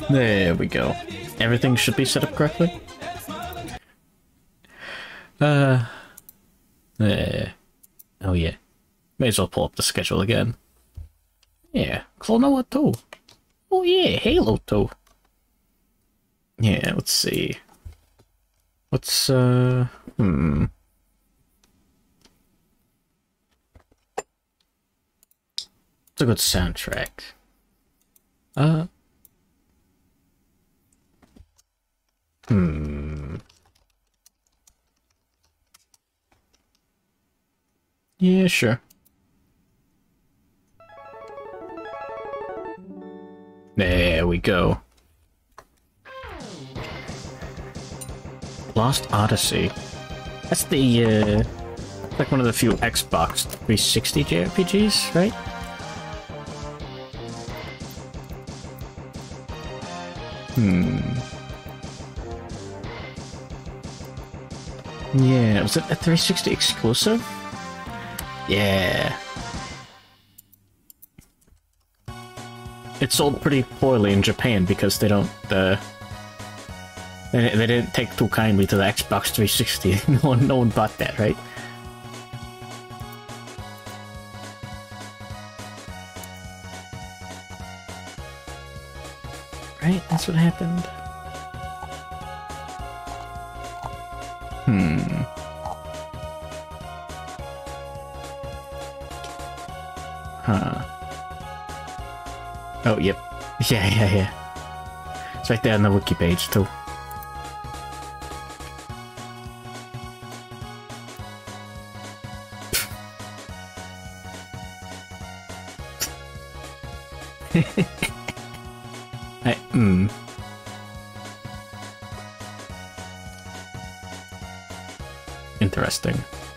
There we go. Everything should be set up correctly. There. Oh yeah. May as well pull up the schedule again. Yeah, Klonoa 2. Oh yeah, Halo 2. Yeah, let's see. What's, It's a good soundtrack. Yeah, sure. There we go. Lost Odyssey. That's the, like one of the few Xbox 360 JRPGs, right? Yeah, was it a 360 exclusive? Yeah. It sold pretty poorly in Japan because they don't, they didn't take too kindly to the Xbox 360. No one bought that, right? Right? That's what happened. Huh. Oh, yep. Yeah. It's right there on the wiki page, too. Interesting.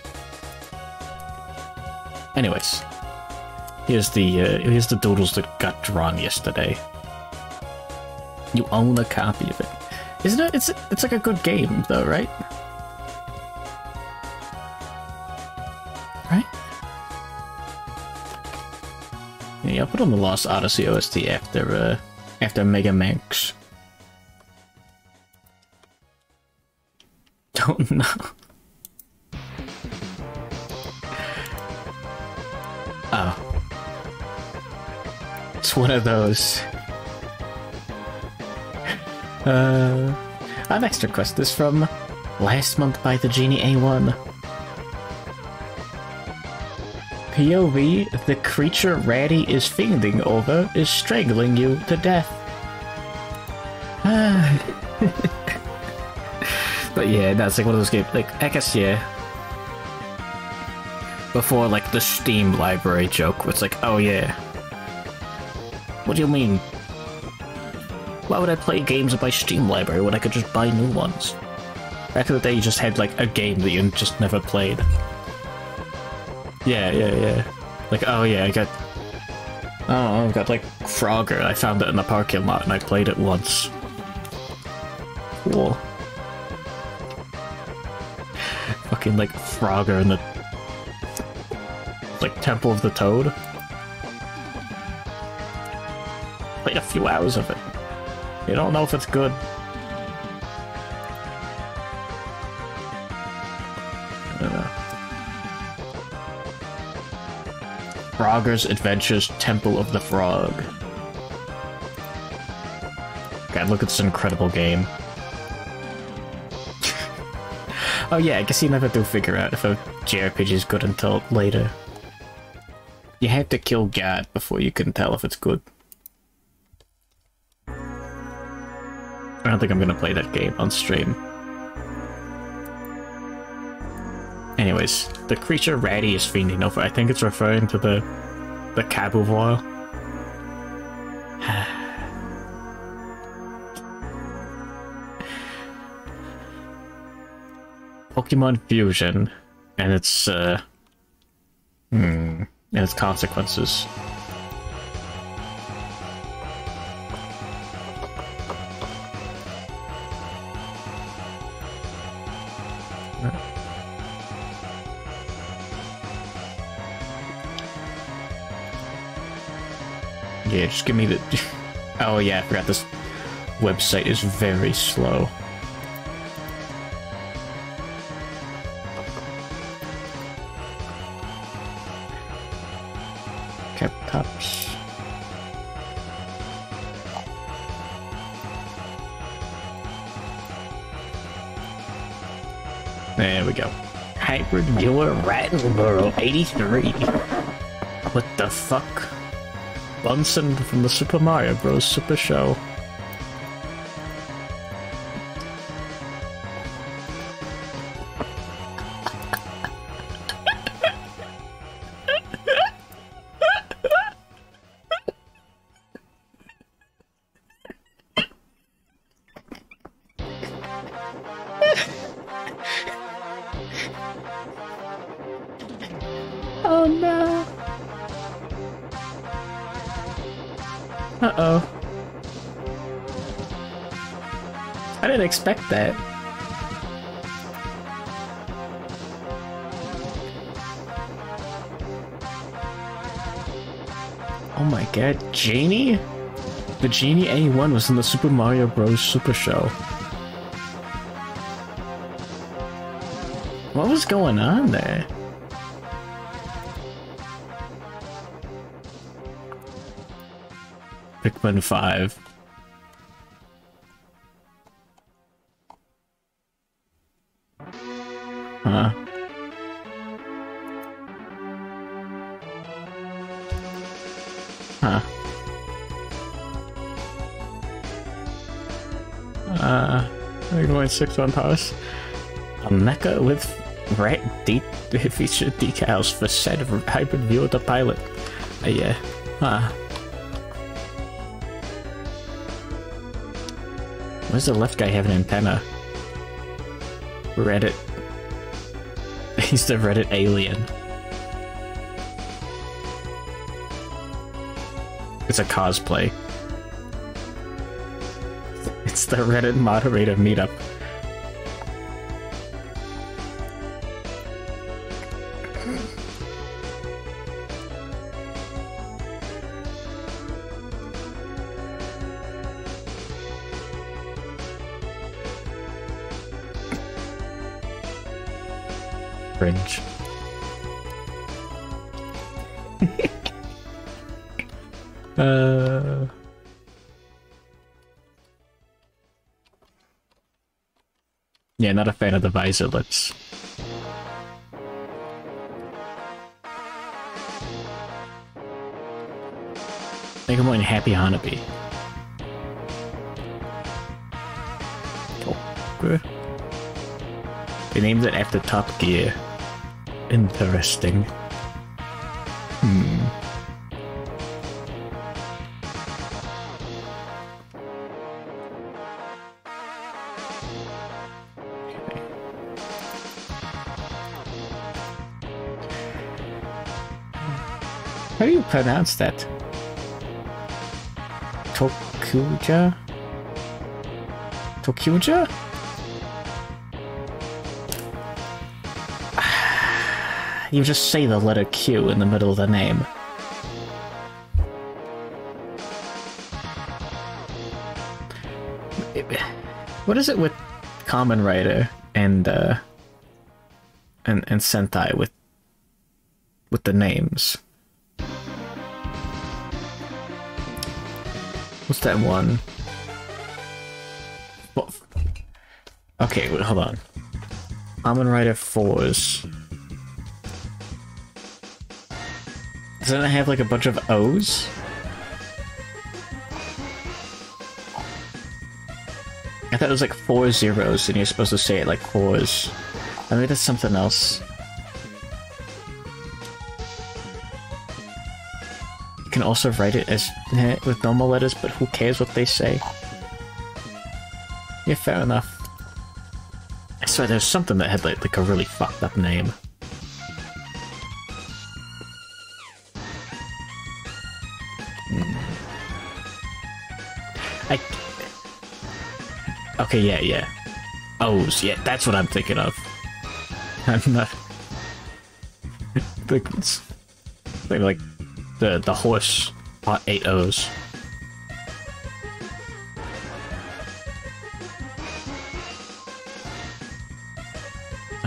Anyways, here's the Doodles that got drawn yesterday. You own a copy of it, isn't it? It's like a good game, though, right? Right? Yeah, I'll put on the Lost Odyssey OST after Mega Manx. Don't know. Oh. It's one of those. Our next request is from Last Month by the Genie A1. POV, the creature Ratty is fiending over is strangling you to death. But yeah, that's like one of those games, like, I guess, yeah. Before, like, the Steam library joke, where it's like, oh yeah. What do you mean? Why would I play games in my Steam library when I could just buy new ones? Back in the day, you just had, like, a game that you just never played. Yeah. Like, oh yeah, I got, like, Frogger. I found it in the parking lot and I played it once. Cool. Fucking, like, Frogger in the... like, Temple of the Toad. Played a few hours of it. You don't know if it's good. I don't know. Frogger's Adventures Temple of the Frog. God, look at this incredible game. Oh yeah, I guess you never do figure out if a JRPG is good until later. You have to kill God before you can tell if it's good. I don't think I'm gonna play that game on stream. Anyways, the creature Ratty is fiending over. I think it's referring to the Cabuvore. Pokemon Fusion and its and its consequences. Yeah, just give me the... Oh yeah, I forgot this. website is very slow. Tops. There we go. Hybrid Viewer Rattenborough 83. What the fuck? Bunsen from the Super Mario Bros. Super Show. Oh no. Uh-oh. I didn't expect that. Oh my god, Genie? The Genie A1 was in the Super Mario Bros. Super Show. What was going on there? Pikmin 5. Huh. Huh. 3.6 on Paris. A mecha with rat deep featured decals for set of hybrid view of the pilot. Yeah. Huh. Why does the left guy have an antenna? Reddit. He's the Reddit alien. It's a cosplay. It's the Reddit moderator meetup. Cringe. Yeah, not a fan of the visor lips. Make him one Happy Hanabi. Okay. They named it after Top Gear. Interesting. How do you pronounce that? Tokuja? Tokuja? You just say the letter Q in the middle of the name. What is it with Kamen Rider and Sentai with the names? What's that one? Well, okay, wait, hold on. Kamen Rider 4's. Doesn't it have like a bunch of O's? I thought it was like 4 zeros and you're supposed to say it like 4s. I mean, that's something else. You can also write it as with normal letters, but who cares what they say? Yeah, fair enough. I swear there's something that had like a really fucked up name. Okay, yeah. O's, yeah, that's what I'm thinking of. I'm not... like the horse bought 8 O's.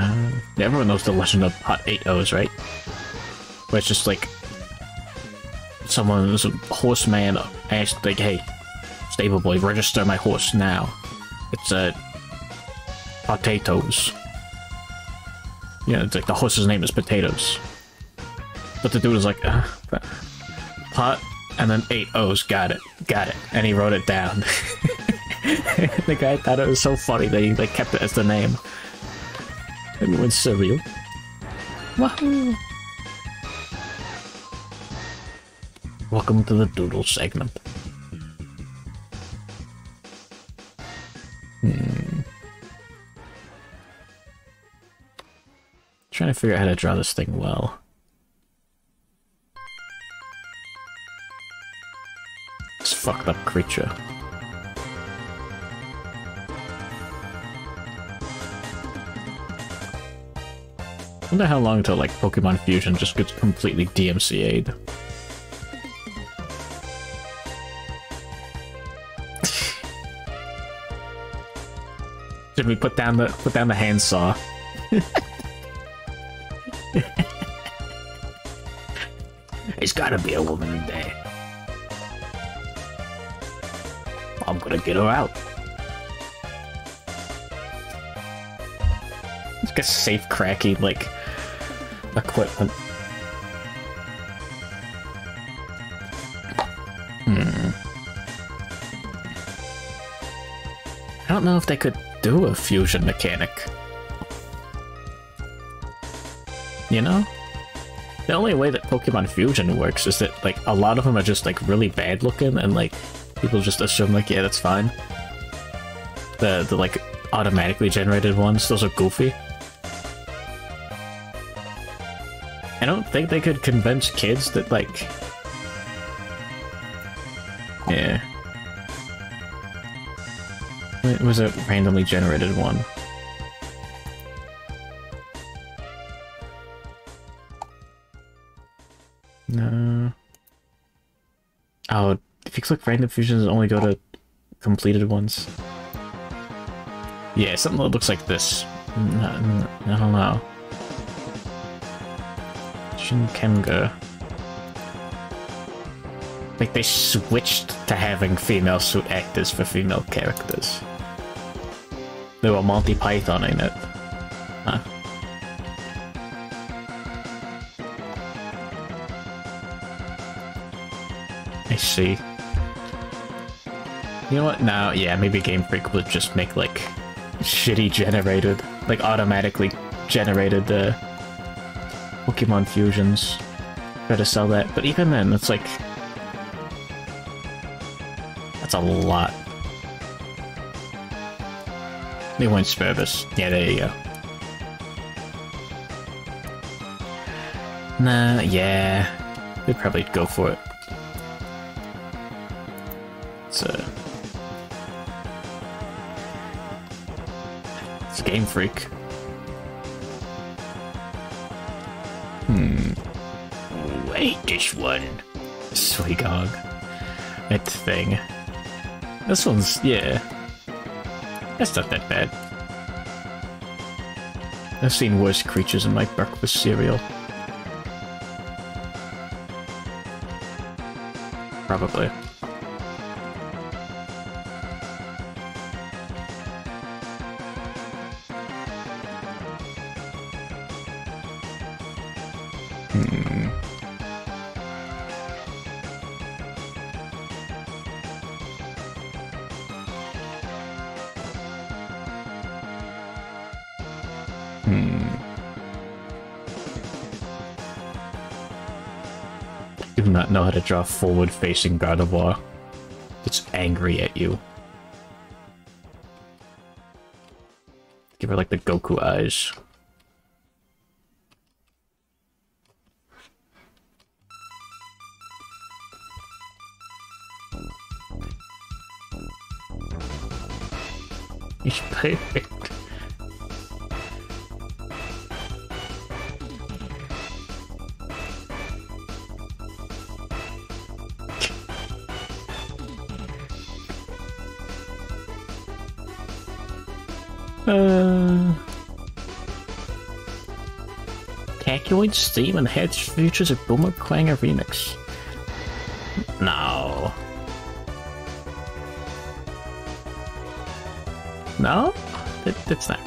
Yeah, everyone knows the legend of Hot 8-O's, right? Where it's just like someone's a horseman asked like, "Hey, stable boy, register my horse now." It's potatoes. Yeah, it's like the horse's name is Potatoes. But the dude was like, pot and then 8 O's, got it, and he wrote it down. The guy thought it was so funny that he like kept it as the name. Maybe went cereal. Wahoo! Welcome to the Doodle segment. Trying to figure out how to draw this thing well. This fucked up creature. I wonder how long until like Pokemon Fusion just gets completely DMCA'd. Should we put down the handsaw? There's gotta be a woman in there. I'm gonna get her out. It's like a safe cracking like equipment. I don't know if they could do a fusion mechanic. You know? The only way that Pokemon Fusion works is that, like, a lot of them are just, like, really bad looking, and, like, people just assume, like, yeah, that's fine. The like, automatically generated ones, those are goofy. I don't think they could convince kids that, like... Yeah. It was a randomly generated one. No. Oh, if you click random fusions, only go to completed ones. Yeah, something that looks like this. I don't know. Shinkenga. Like, they switched to having female suit actors for female characters. They were Monty Python in it. Huh. I see. You know what? No, yeah, maybe Game Freak would just make, like, shitty generated, like, automatically generated, Pokemon Fusions. Try to sell that, but even then, it's like... That's a lot. They won't spare this. Yeah, there you go. Nah, yeah. They'd probably go for it. It's a Game Freak. Wait, this one. Suigog. That thing. This one's, yeah. That's not that bad. I've seen worse creatures in my breakfast cereal. Probably. Do not know how to draw forward-facing Gardevoir. It's angry at you. Give her like the Goku eyes. He's perfect. echoing Steam and heads features a Boomer Clanger remix. No. No? It's not.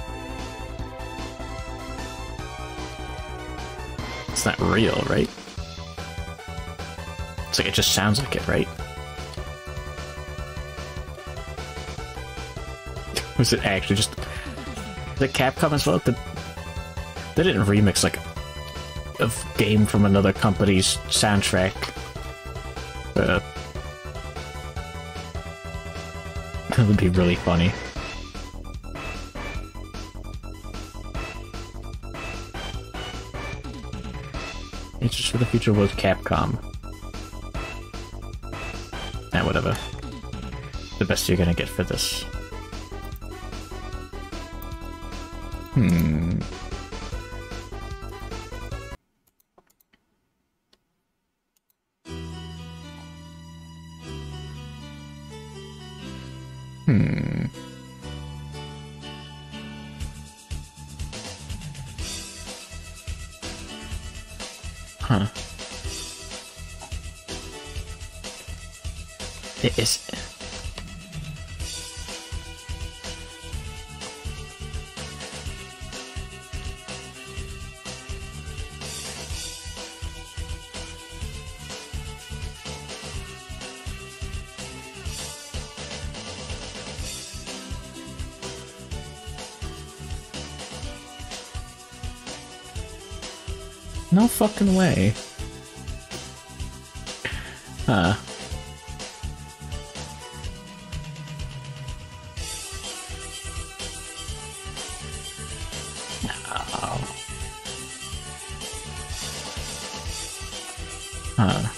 It's not real, right? It's like it just sounds like it, right? Was it actually just the Capcom as well? They didn't remix like a game from another company's soundtrack. That would be really funny. Interest for the Future was Capcom. Whatever. The best you're gonna get for this. Hmm. Huh. It is. No fucking way. Huh. Huh.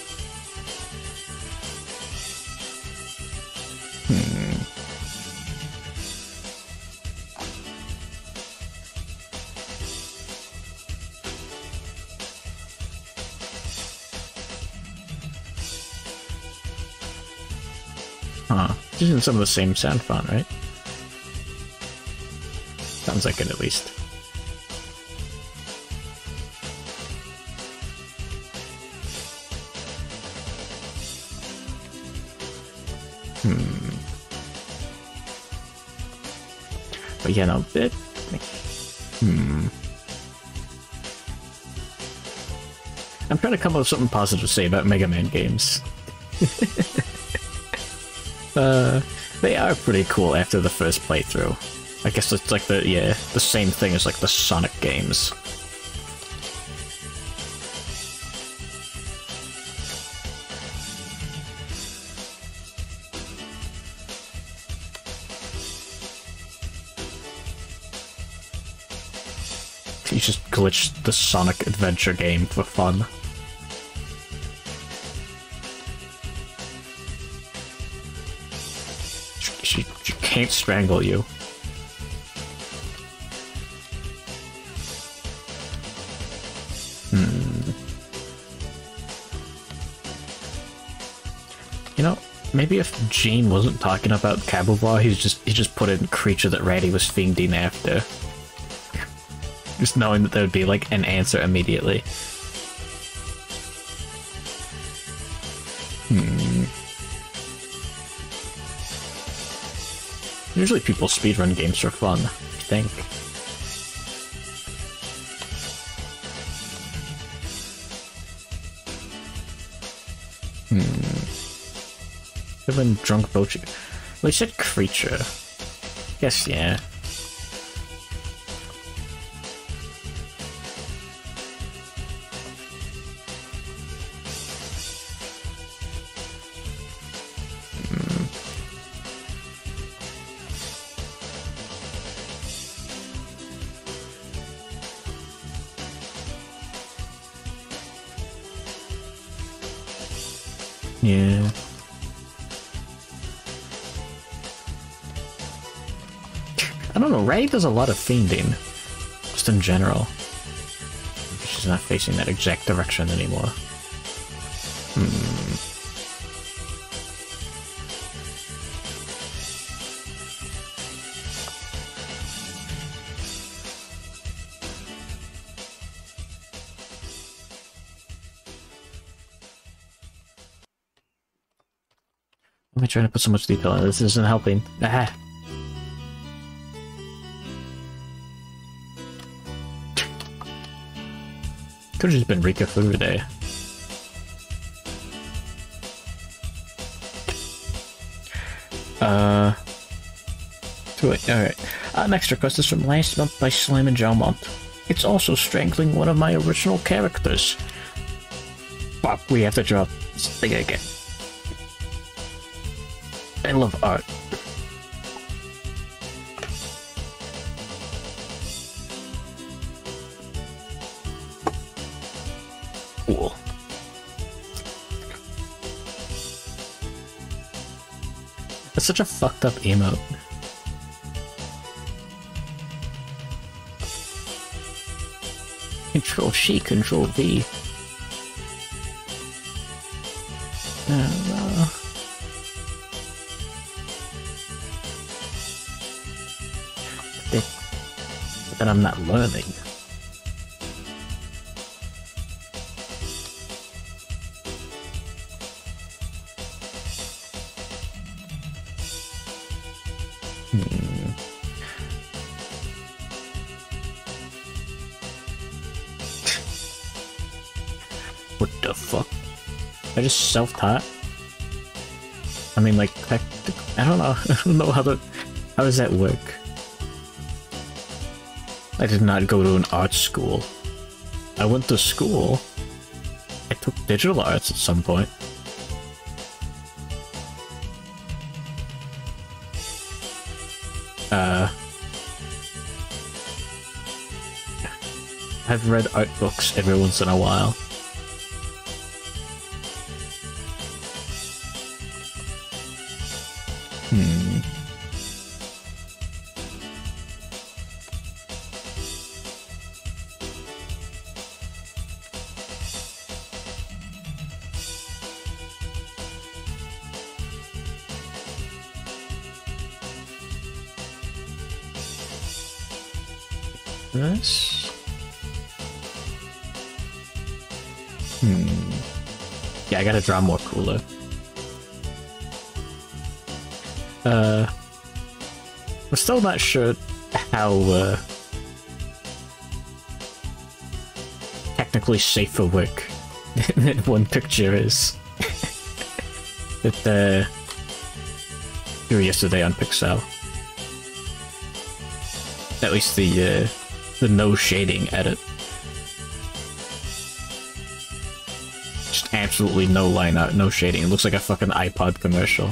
Huh. It's using some of the same sound font, right? Sounds like it, at least. But yeah, no, it... I'm trying to come up with something positive to say about Mega Man games. They are pretty cool after the first playthrough. I guess it's like the same thing as like the Sonic games. You just glitched the Sonic Adventure game for fun. She can't strangle you. You know, maybe if Gene wasn't talking about Kabubar, he just put in creature that Ratty was fiending after. Just knowing that there would be like an answer immediately. Usually people speedrun games for fun, I think. Been drunk Bochi. Well, he said creature. Guess, yeah. Yeah. I don't know, Ray does a lot of fiending. Just in general. She's not facing that exact direction anymore. Why am I trying to put so much detail in? This isn't helping. Ah. Could've just been Rika for the day. Alright. Next request is from last month by Slim and Jomont. It's also strangling one of my original characters. Fuck, we have to draw this thing again. I love art. Cool. That's such a fucked up emote. Control C, Control V. But then I'm not learning. What the fuck? I just self-taught? I mean, like, I don't know. I don't know how does that work? I did not go to an art school. I went to school. I took digital arts at some point. I've read art books every once in a while. This? Yeah, I gotta draw more cooler. I'm still not sure how technically safe for work that one picture is. That drew yesterday on Pixel. At least the no shading edit. Just absolutely no line art, no shading. It looks like a fucking iPod commercial.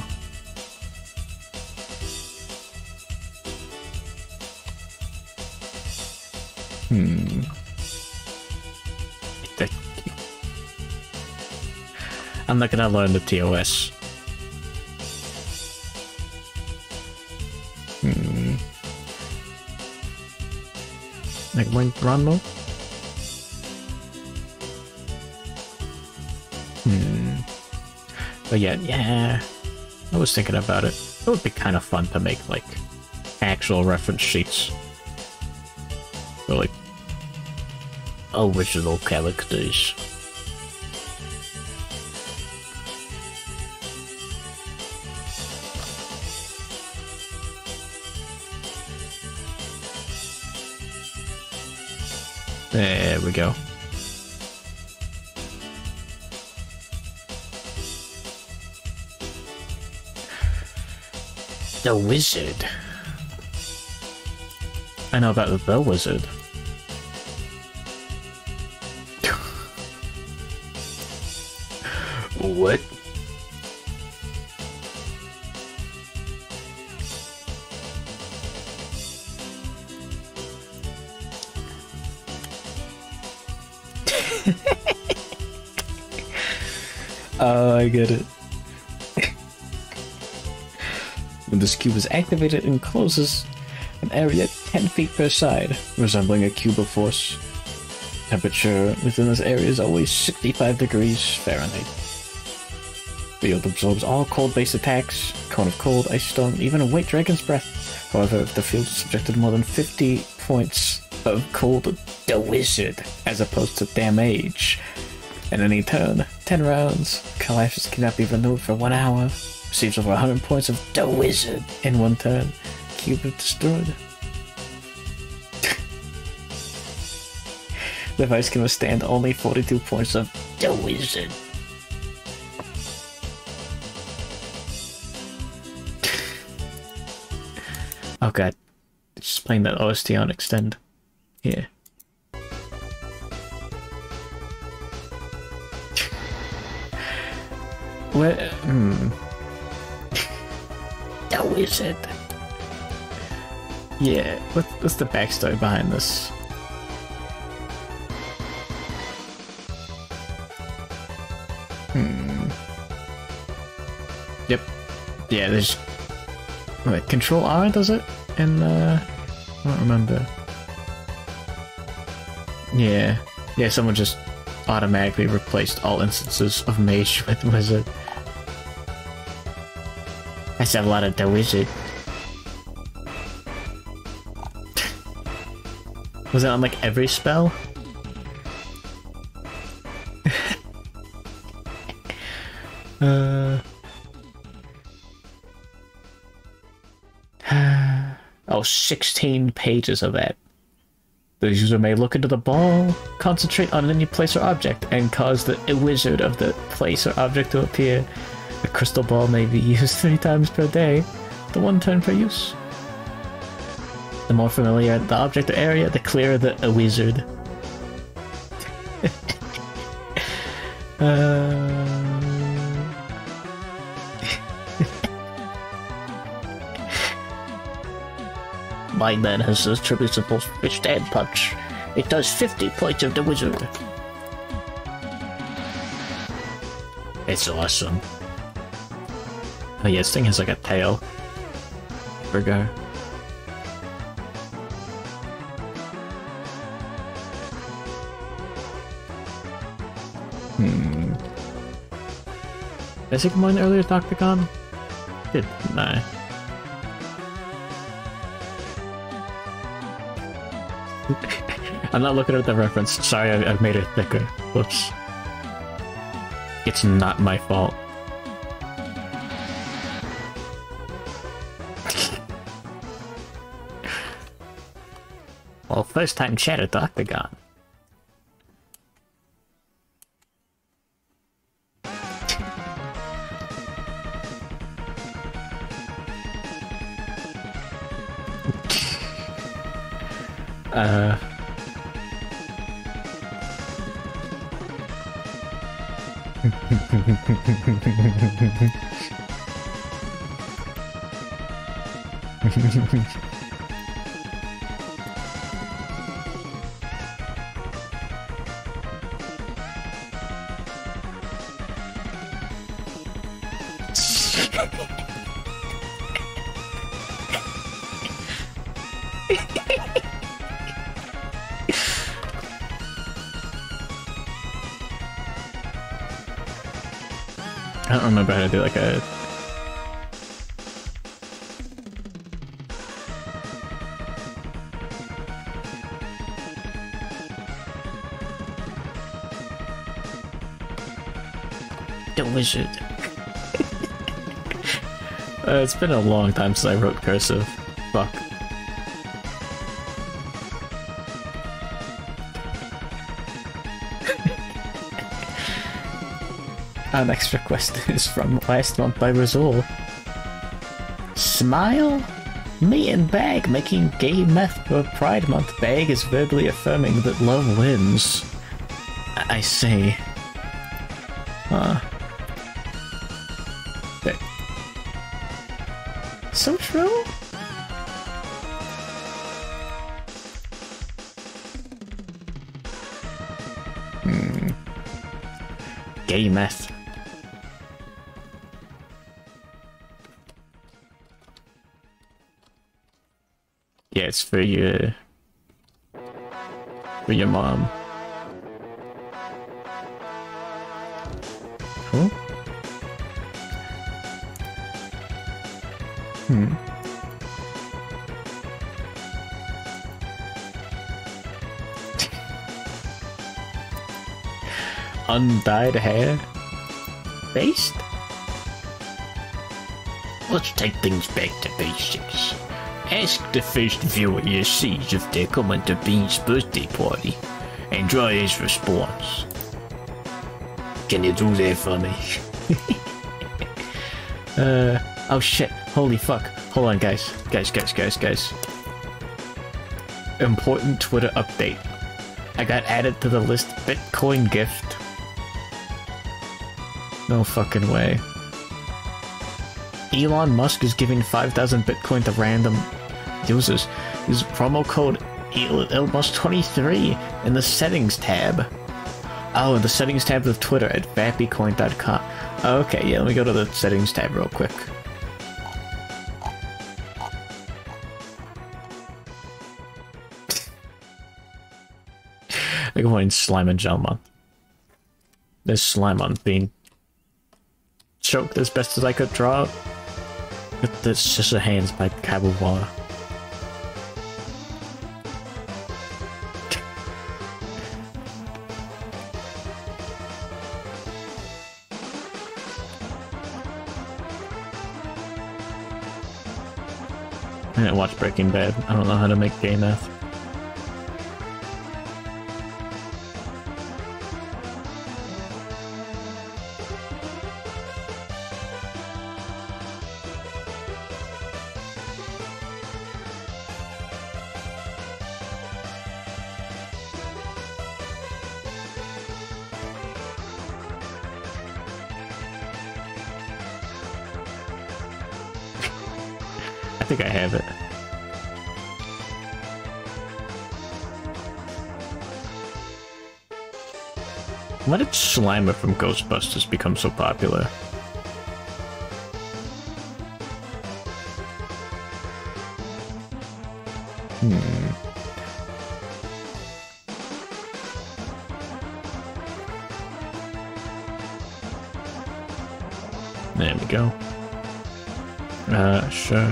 I'm not gonna learn the TOS. Like run mode? But yeah, I was thinking about it. It would be kind of fun to make, like, actual reference sheets. For, like, original characters. There we go. The wizard. I know about the wizard. What? Oh, I get it. When this cube is activated and closes an area 10 feet per side, resembling a cube of force. Temperature within this area is always 65 degrees Fahrenheit. Field absorbs all cold-based attacks, cone of cold, ice storm, even a white dragon's breath. However, if the field is subjected to more than 50 points of cold, the wizard, as opposed to damage. At any turn, 10 rounds, collapses cannot be renewed for 1 hour. Receives over 100 points of the wizard in one turn. Cube destroyed. The device can withstand only 42 points of the wizard. Oh god. Just playing that OST on extend. Here. Where? The wizard. Yeah, what's the backstory behind this? Yep. Yeah, there's... Wait, Control R does it? And, I don't remember. Yeah. Yeah, someone just automatically replaced all instances of Mage with Wizard. That's a lot of the Wizard. Was it on, like, every spell? Oh, 16 pages of that. The user may look into the ball, concentrate on any place or object, and cause the wizard of the place or object to appear. The crystal ball may be used 3 times per day, the 1 turn per use. The more familiar the object or area, the clearer the wizard. My man has attributable withstand punch. It does 50 points of the wizard. It's awesome. Oh yeah, this thing has like a tail. Virgo. Did I say combine earlier, Dr. Gon? Didn't I? I'm not looking at the reference. Sorry, I've made it thicker. Whoops. It's not my fault. Well, first time chatter, Dr. Gon. I don't remember how to do like a... The wizard. It's been a long time since I wrote cursive. Fuck. Our next request is from last month by Razul. Smile? Me and Bag making gay meth for Pride Month. Bag is verbally affirming that love wins. I see. So true? Gay meth. Yeah, it's for your mom. Cool. Undyed hair? Based? Let's take things back to basics. Ask the first viewer you see if they're coming to Bean's birthday party, and draw his response. Can you do that for me? Oh shit, holy fuck. Hold on guys. Guys. Important Twitter update. I got added to the list Bitcoin gift. No fucking way. Elon Musk is giving 5,000 Bitcoin to random users. Use promo code ElonMusk23 in the settings tab. Oh, in the settings tab of Twitter at vappycoin.com. Okay, yeah, let me go to the settings tab real quick. Good morning, Slime and Gelmon. There's slime on being choked as best as I could draw. With the Scissor Hands by Kabuwa. I didn't watch Breaking Bad. I don't know how to make gay math. I think I have it. Why did Slimer from Ghostbusters become so popular? There we go. Sure.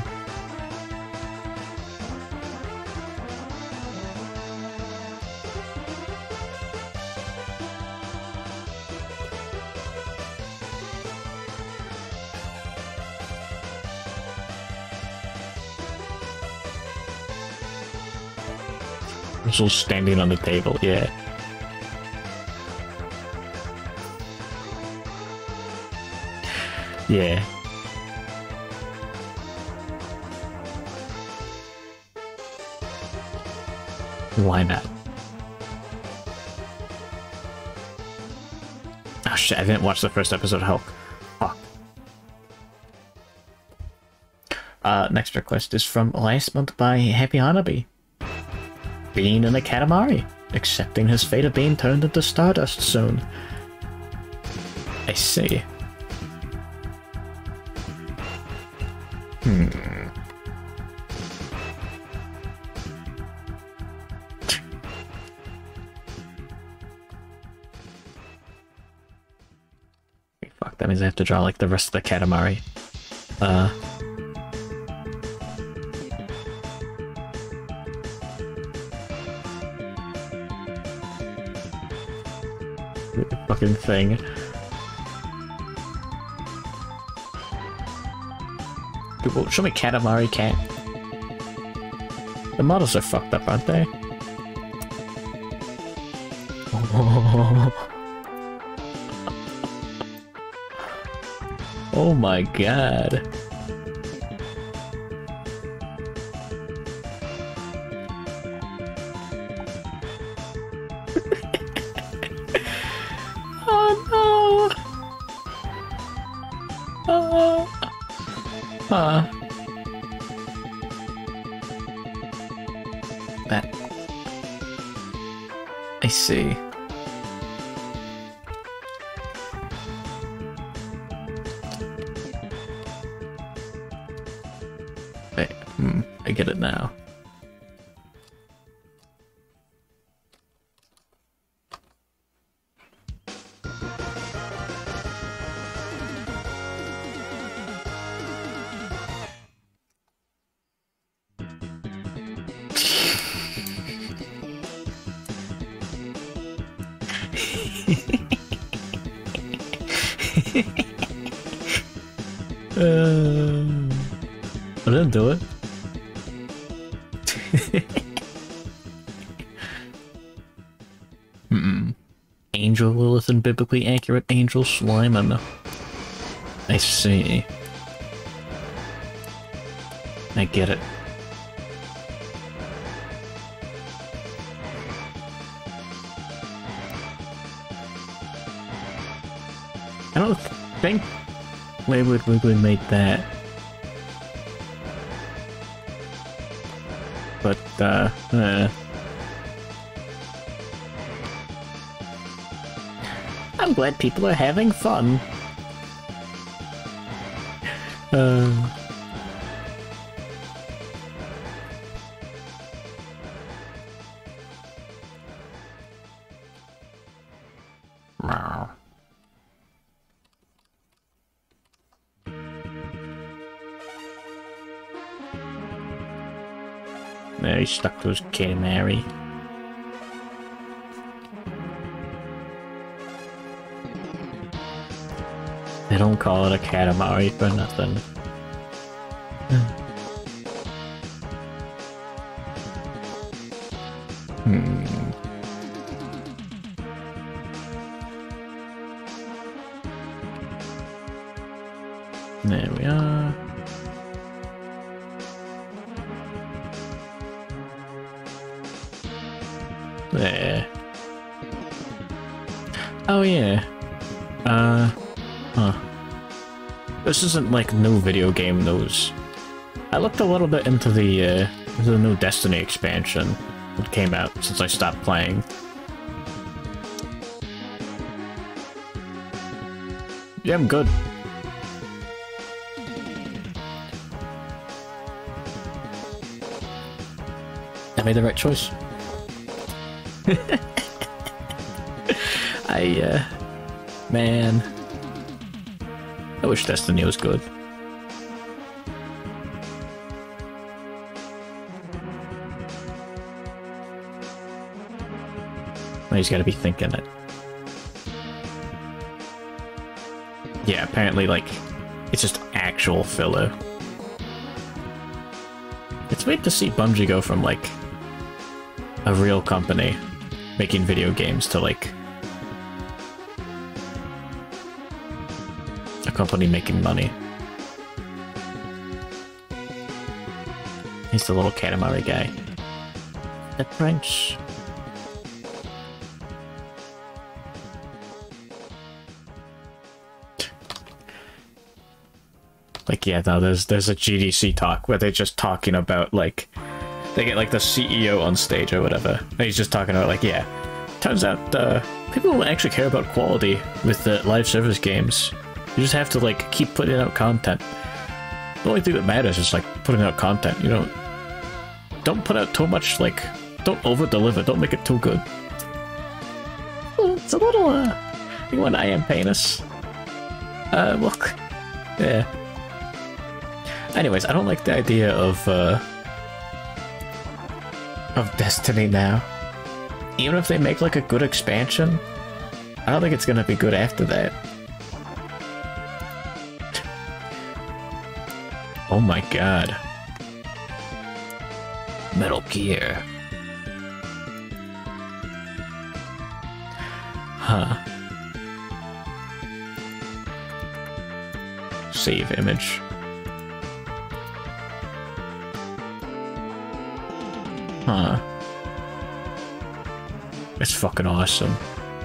Just standing on the table, yeah. Yeah. Why not? Oh shit, I didn't watch the first episode of Hulk. Fuck. Next request is from last month by Happy Hanabi. Being in a Katamari, accepting his fate of being turned into stardust soon. I see. Fuck, that means I have to draw like the rest of the Katamari. Fucking thing. Google, show me Katamari cat. The models are fucked up, aren't they? Oh my god. That. I see. Wait, I get it now. I didn't do it. Angel Lilith and biblically accurate angel Slimon. I see. I get it. I don't think Wayward Wiggly made that. But, I'm glad people are having fun. There, he stuck to his Katamari. They don't call it a Katamari for nothing. There we are. There. Oh yeah. Huh. This isn't like new video game news. I looked a little bit into the new Destiny expansion that came out since I stopped playing. Yeah, I'm good. I made the right choice. Man. I wish Destiny was good. Well, he's gotta be thinking it. Yeah, apparently, like, it's just actual filler. It's weird to see Bungie go from, like, a real company making video games to, like, a company making money. He's the little Katamari guy. The French. Like, yeah, no, there's a GDC talk where they're just talking about, like, they get, like, the CEO on stage or whatever, and he's just talking about, like, yeah, turns out, people don't actually care about quality with the live service games. You just have to, like, keep putting out content. The only thing that matters is, like, putting out content, you know? Don't put out too much, like, don't over-deliver, don't make it too good. Well, it's a little, you want I am penis. Look. Yeah. Anyways, I don't like the idea of Destiny now. Even if they make, like, a good expansion, I don't think it's gonna be good after that. Oh my god. Metal Gear. Huh. Save image. Huh. It's fucking awesome.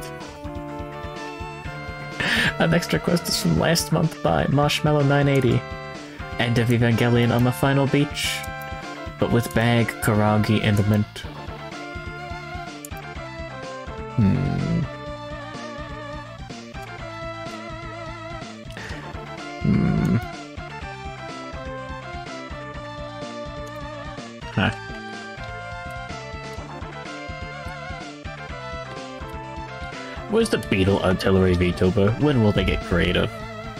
Our next request is from last month by Marshmallow980. End of Evangelion on the final beach, but with bag, karagi, and mint. Huh. Where's the Beetle Artillery VTuber? When will they get creative?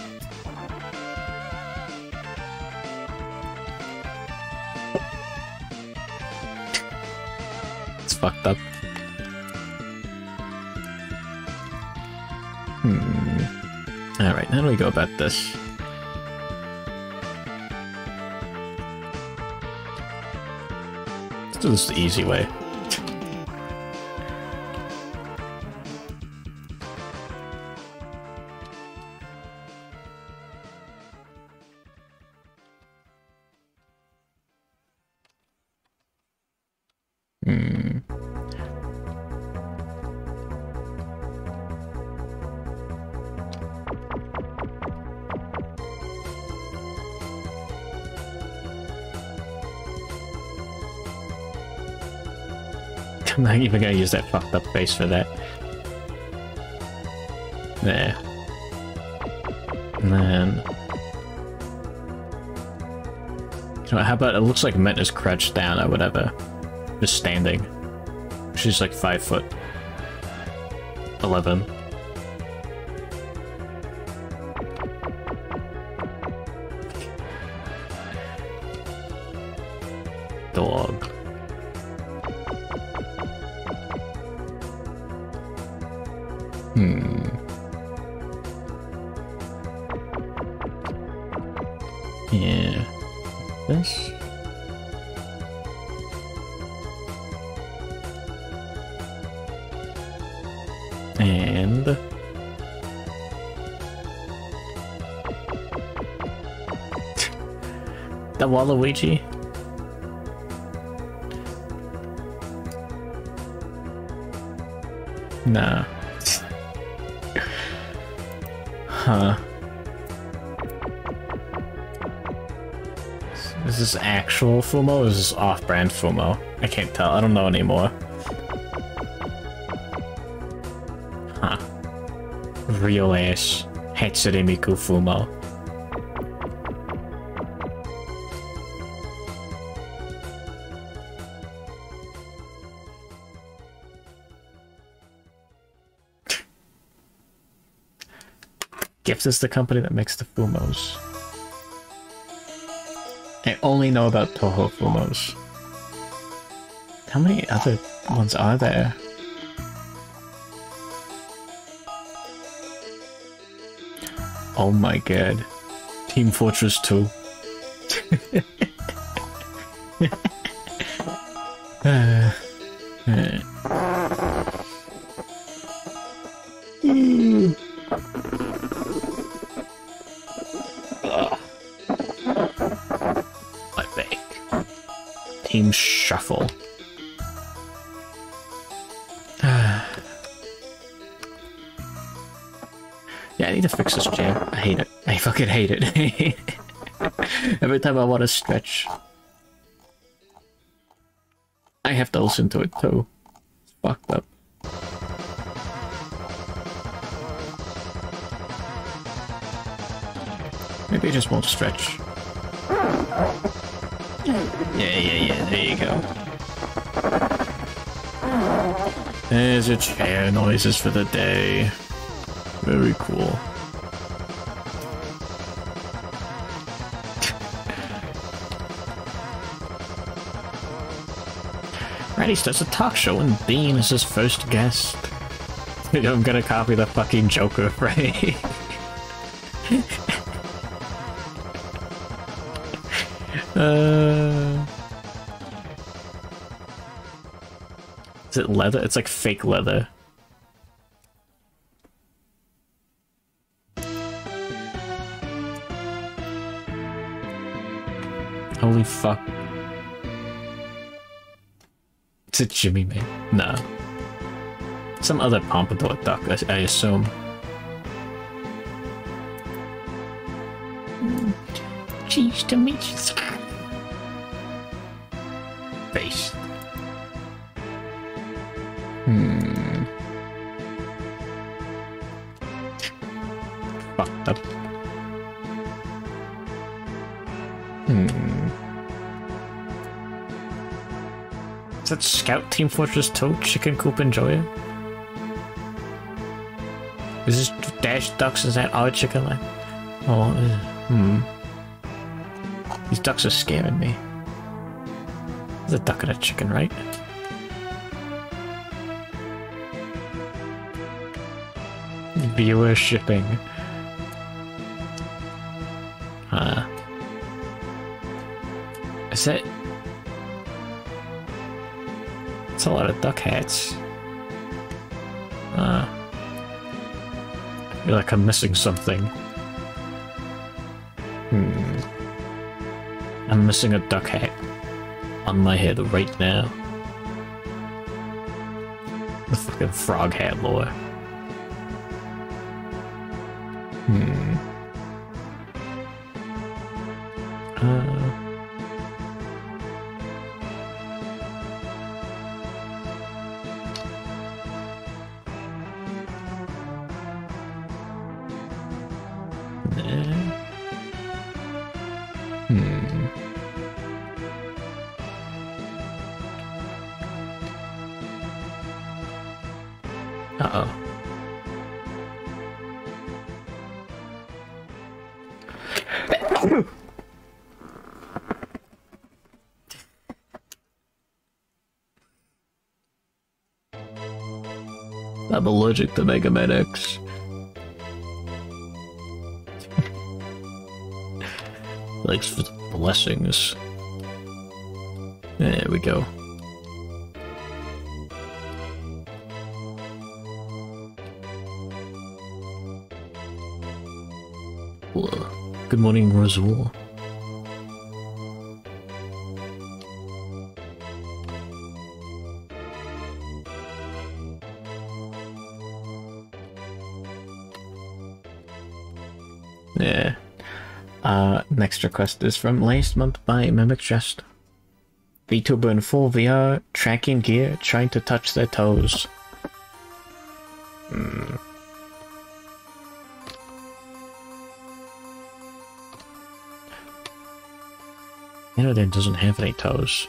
It's fucked up. Alright, how do we go about this? do this the easy way. I'm not even gonna use that fucked up face for that. There. And then... You know, how about it looks like Mint is crouched down or whatever. Just standing. She's like 5'11". Dog. Yeah. This. And the Waluigi. Nah. Huh. Is this actual Fumo or is this off-brand Fumo? I can't tell. I don't know anymore. Huh. Real ass Hatsune Miku Fumo. Gift is the company that makes the Fumos. I only know about Toho Fumos. How many other ones are there? Oh my god. Team Fortress 2. Team Shuffle. Yeah, I need to fix this jam. I hate it. I fucking hate it. Every time I want to stretch, I have to listen to it too. It's fucked up. Maybe I just won't stretch. Yeah, there you go. There's your chair noises for the day. Very cool. Right, he starts a talk show and Bean is his first guest. I'm gonna copy the fucking Joker, right? Is it leather? It's like fake leather. Holy fuck. Is it Jimmy, man? No. Some other pompadour duck, I assume. Cheese to meet you. Face. Fucked up. Is that Scout Team Fortress 2? Chicken Coop Enjoyer? Is this Dash Ducks? Is that our chicken line? Oh, These ducks are scaring me. There's a duck and a chicken, right? Viewer shipping. Is it? It's a lot of duck hats. I feel like I'm missing something. I'm missing a duck hat on my head right now. The fucking frog hat lore. Uh-oh. I'm allergic to Mega Man X. Thanks for the blessings. There we go. Good morning, Roswell. Yeah. Next request is from last month by Mimic Chest. VTuber in full VR, tracking gear, trying to touch their toes. That doesn't have any toes.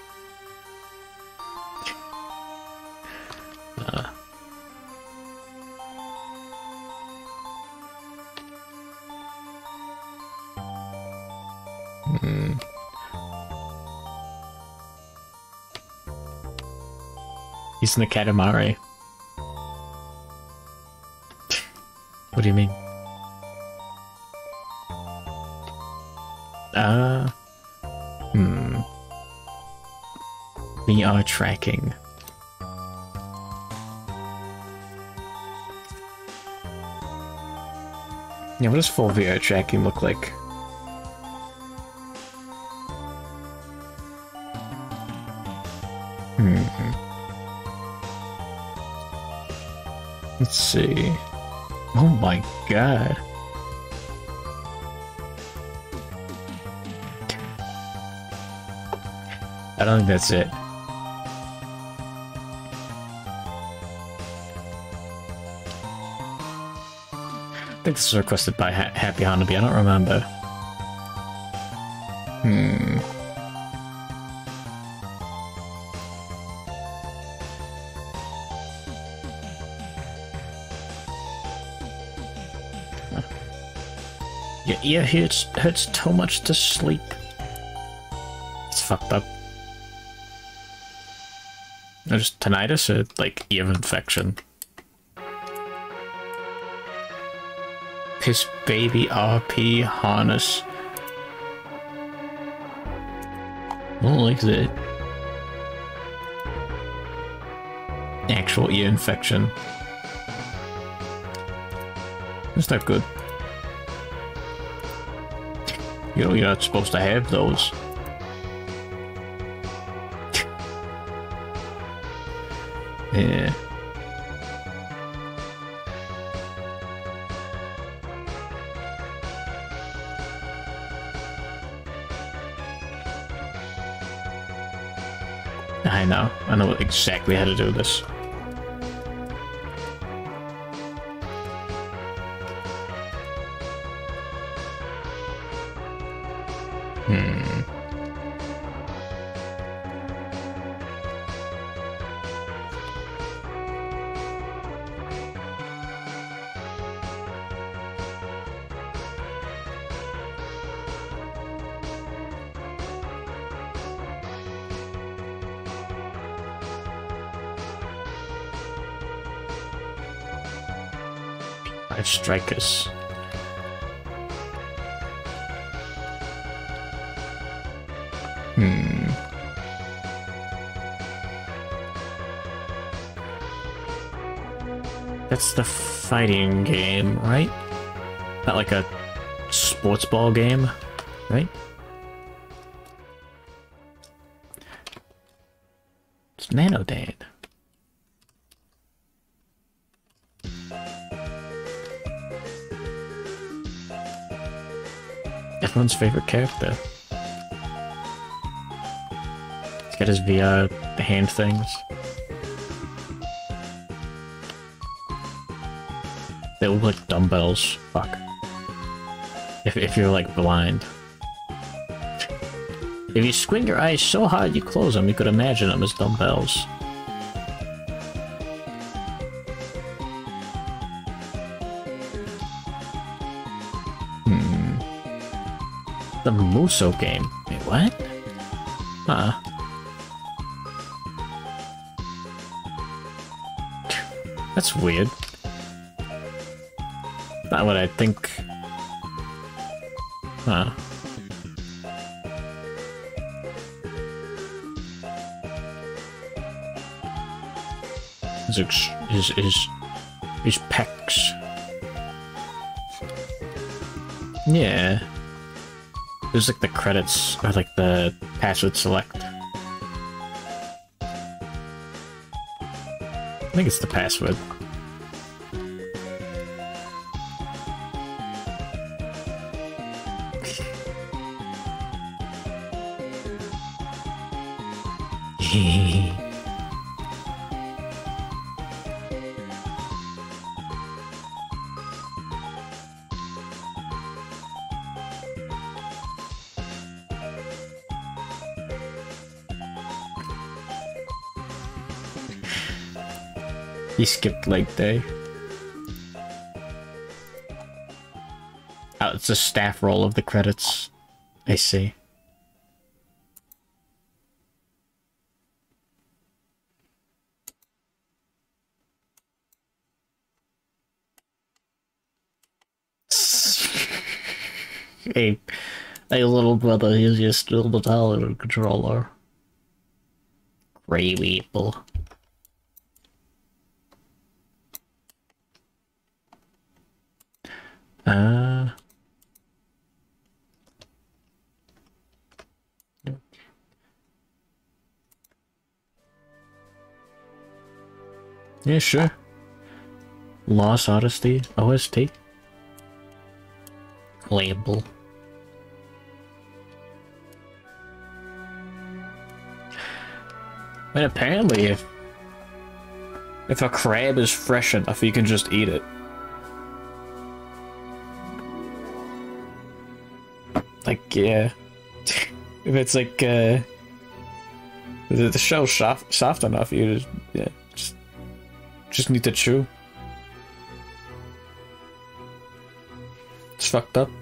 He's in the Katamari. What do you mean? VR tracking. Yeah, what does full VR tracking look like? Let's see. Oh my god. I don't think that's it. I think this is requested by Happy Hanabi, I don't remember. Your ear hurts too much to sleep. It's fucked up. Or just tinnitus or like ear infection. Piss baby RP harness. I don't like that. Actual ear infection. That's not good. You know, you're not supposed to have those. Yeah. I know exactly how to do this. Strikers. That's the fighting game, right? Not like a sports ball game, right? It's Nanodane. Everyone's favorite character. He's got his VR hand things. They look like dumbbells. Fuck. If you're like blind. If you squint your eyes so hard you close them, you could imagine them as dumbbells. The Muso game. Wait, what? Huh. That's weird. Not what I think. Huh. His pecs. Yeah. There's like the credits, or like the password select. I think it's the password. He skipped leg day. Oh, it's a staff roll of the credits. I see. A little brother, he's just still the tower controller. Gray people. Yeah, sure. Lost Odyssey, OST. Label. I mean, apparently if a crab is fresh enough, you can just eat it. Like, yeah. If it's like, the shell's soft enough, you just, yeah, just need to chew. It's fucked up.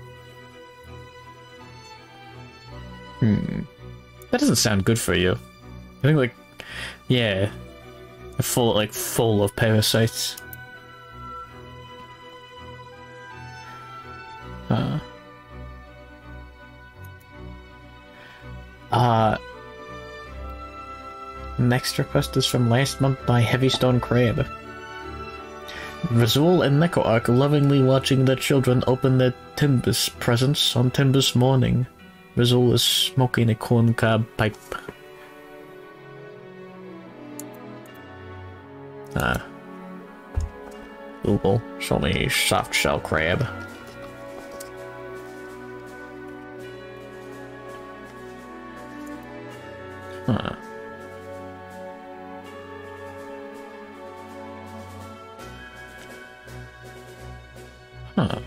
That doesn't sound good for you. I think, like, yeah, full of parasites. Next request is from last month by Heavystone Crab. Razul and Neko are lovingly watching their children open their Timbus presents on Timbus morning. Razul is smoking a corncob pipe. Google, show me soft shell crab. Huh. Huh.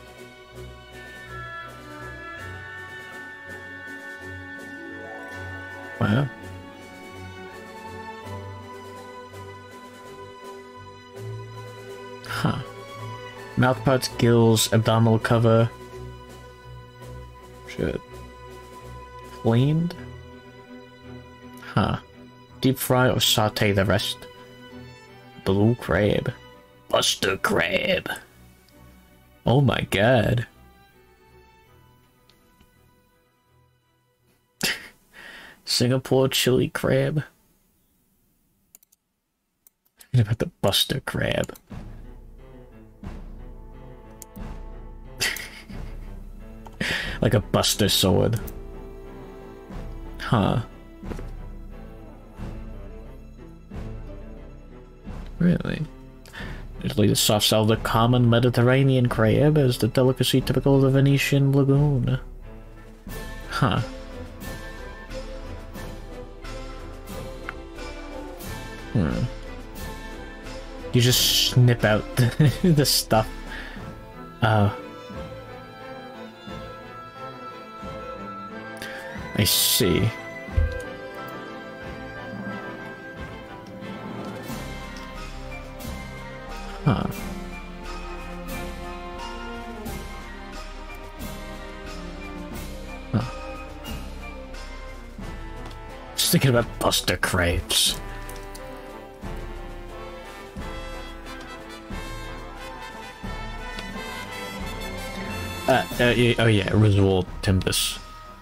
Wow. Huh. Mouthparts, gills, abdominal cover. Shit. Cleaned? Huh. Deep fry or saute the rest? Blue crab. Buster crab. Oh my god. Singapore chili crab. What about the Buster crab? Like a Buster Sword. Huh. Really? Usually the soft shell, the common Mediterranean crab, is the delicacy typical of the Venetian lagoon. Huh. You just snip out the stuff. I see. Huh. Huh. Just thinking about Buster Crabes. Oh yeah, Ritual Timbus.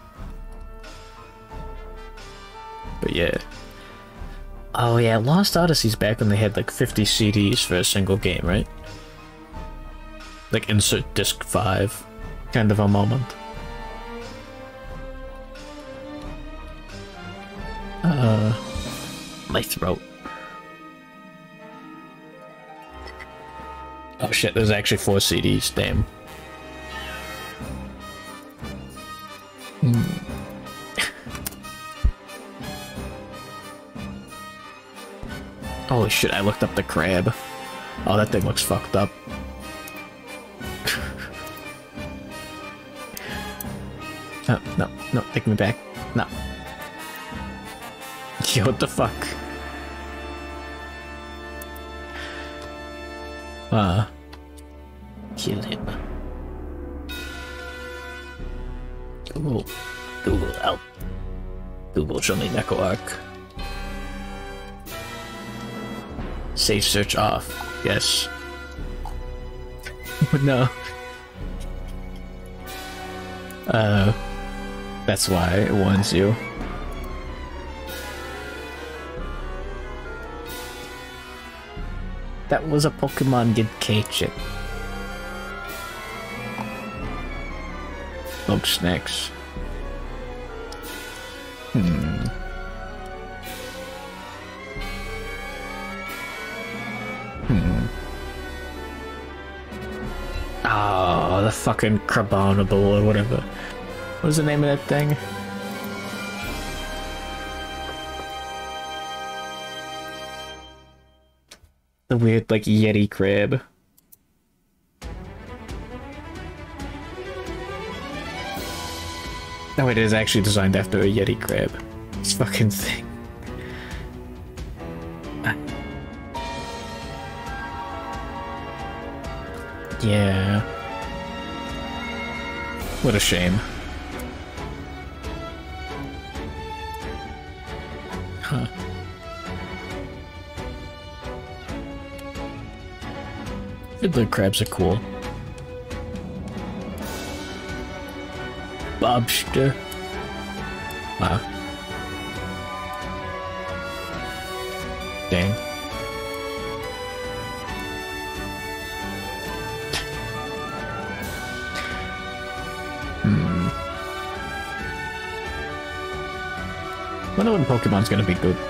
But yeah. Oh yeah, Lost Odyssey's back when they had like 50 CDs for a single game, right? Like insert disc 5 kind of a moment. My throat. Oh shit, there's actually 4 CDs, damn. Holy shit, I looked up the crab. Oh, that thing looks fucked up. Oh, no, no, take me back. No. Yo, what the fuck? Kill him. Google. Google, help. Google, show me Neko Arc. Save search off. Yes. No. That's why it warns you. That was a Pokemon get caged. Bug snacks. Oh, the fucking Carbonable or whatever. What was the name of that thing? The weird, like, Yeti crab. No, it is actually designed after a Yeti crab. This fucking thing. Yeah. What a shame. Huh. Fiddler crabs are cool. Lobster. Wow. Dang. I wonder when Pokemon's gonna be good.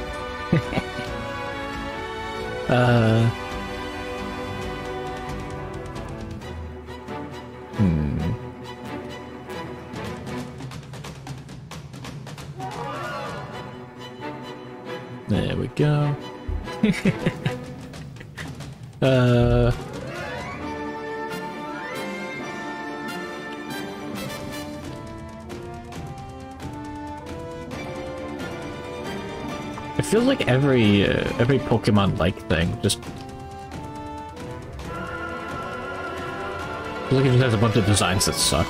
There we go. It feels like every Pokemon-like thing just feels like it just has a bunch of designs that suck.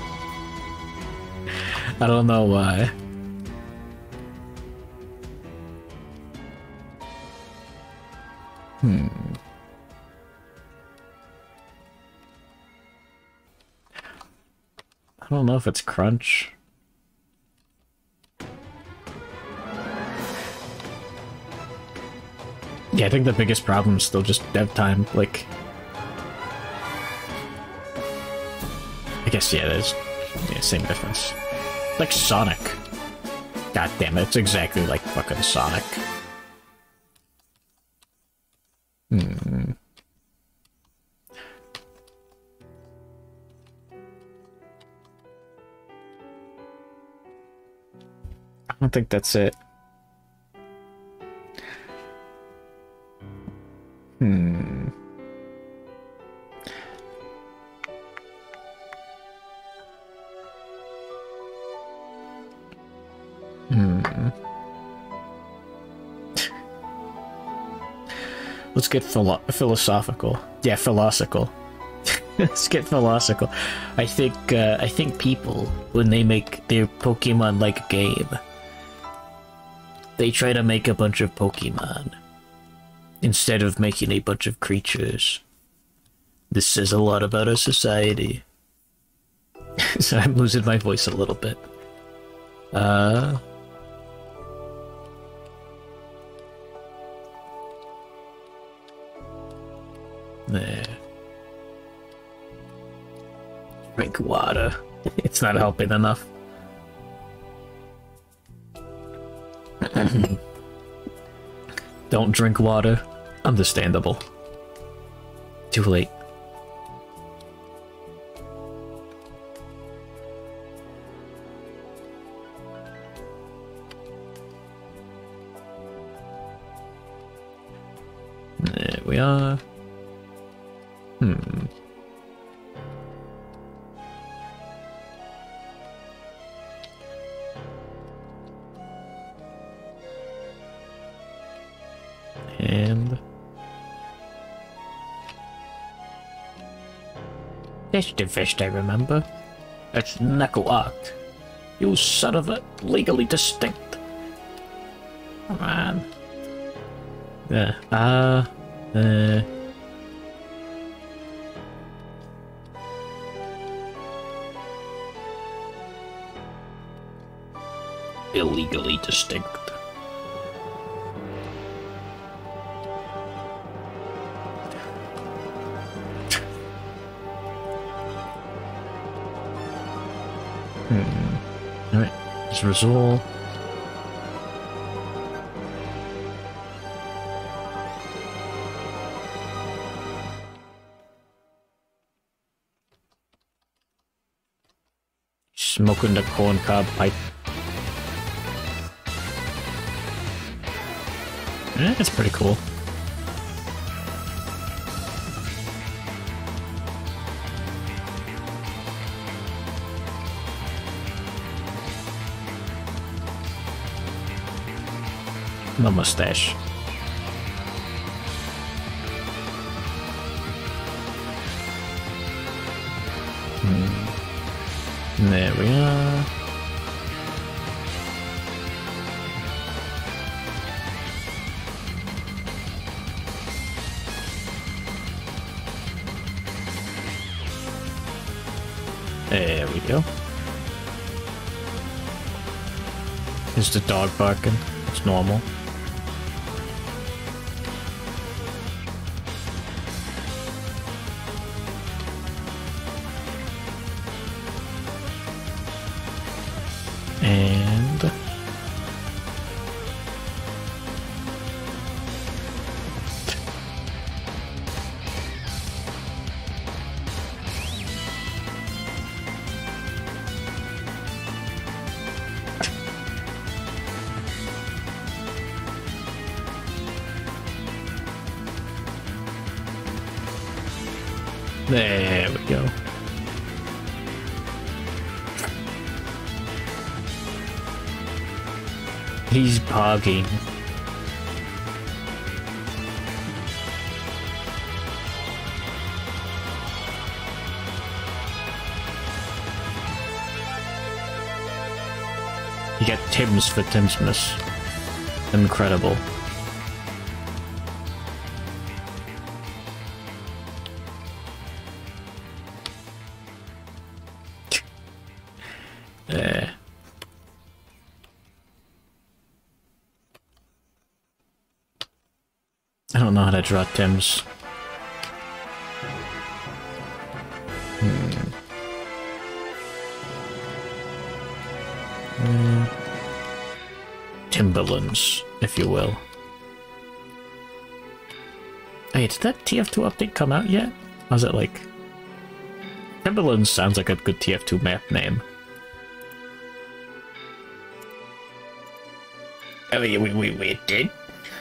I don't know why. I don't know if it's crunch. Yeah, I think the biggest problem is still just dev time, like... I guess, yeah, it is. Yeah, same difference. Like Sonic. God damn it, it's exactly like fucking Sonic. Hmm. I don't think that's it. Hmm. Let's get philosophical. Yeah, philosophical. Let's get philosophical. I think people, when they make their Pokemon-like game, they try to make a bunch of Pokemon instead of making a bunch of creatures. This says a lot about our society. So I'm losing my voice a little bit. There. Drink water. It's not helping enough. Don't drink water. Understandable. Too late. There we are. And that's the fist I remember. That's knuckle art. You son of a legally distinct. Come on. Yeah. Illegally distinct. Alright, let's resolve. Smoking the corncob pipe. Yeah, that's pretty cool. No mustache. There we are. There we go. Is the dog barking? It's normal. And there we go. He's pogging. You get Tim's for Timsmas. Incredible. There. I don't know how to draw Tim's. Timberlands, if you will. Hey, did that TF2 update come out yet? Was it like... Timberlands sounds like a good TF2 map name. Oh, we did?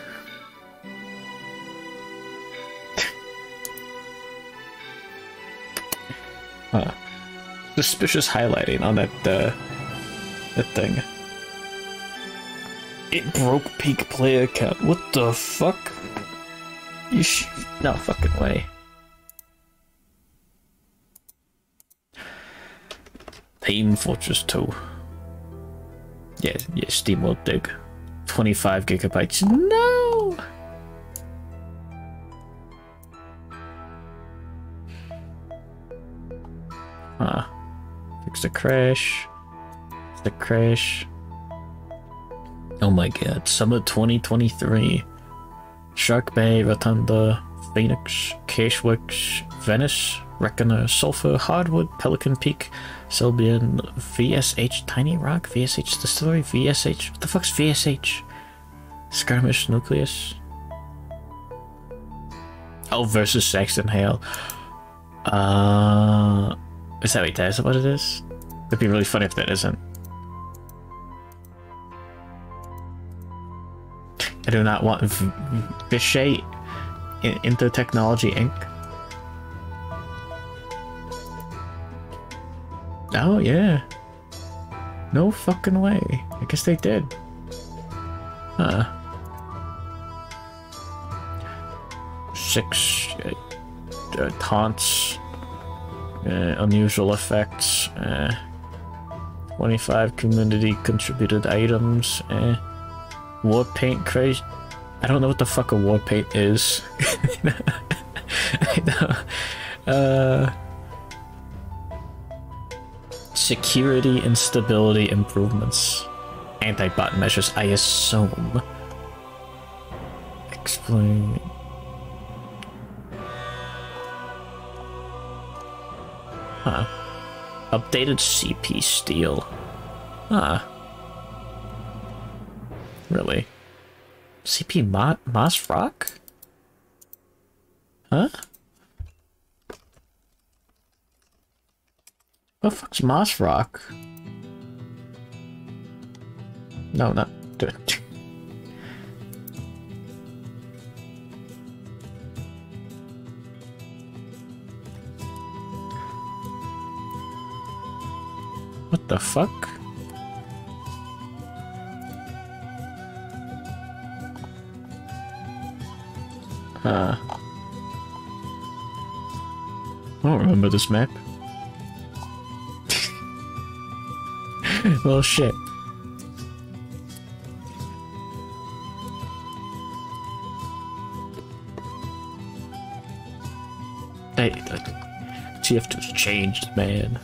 Huh. Suspicious highlighting on that thing. It broke peak player count. What the fuck? No fucking way. Team Fortress 2. Yeah, Steam will dig. 25 gigabytes. No! Huh. Fix the crash. The crash. Oh my god. Summer 2023. Shark Bay, Rotunda, Phoenix, Caseworks, Venice, Reckoner, Sulfur, Hardwood, Pelican Peak, Selbian, VSH, Tiny Rock, VSH Distillery, VSH, what the fuck's VSH? Skirmish, Nucleus. Oh, versus Saxon Hale. Is that what it is? It'd be really funny if that isn't. I do not want Vishay into Technology Inc. Oh yeah. No fucking way. I guess they did. Huh. 6 taunts. Unusual effects. 25 community contributed items. War paint craze. I don't know what the fuck a war paint is. I know. Security and stability improvements. Anti-bot measures, I assume. Explain. Huh. Updated CP steel. Huh. Really? CP Moss Rock? Huh? What the fuck's Moss Rock? No, not doing it. What the fuck? I don't remember this map. Well, shit. Hey, TF2's changed, man.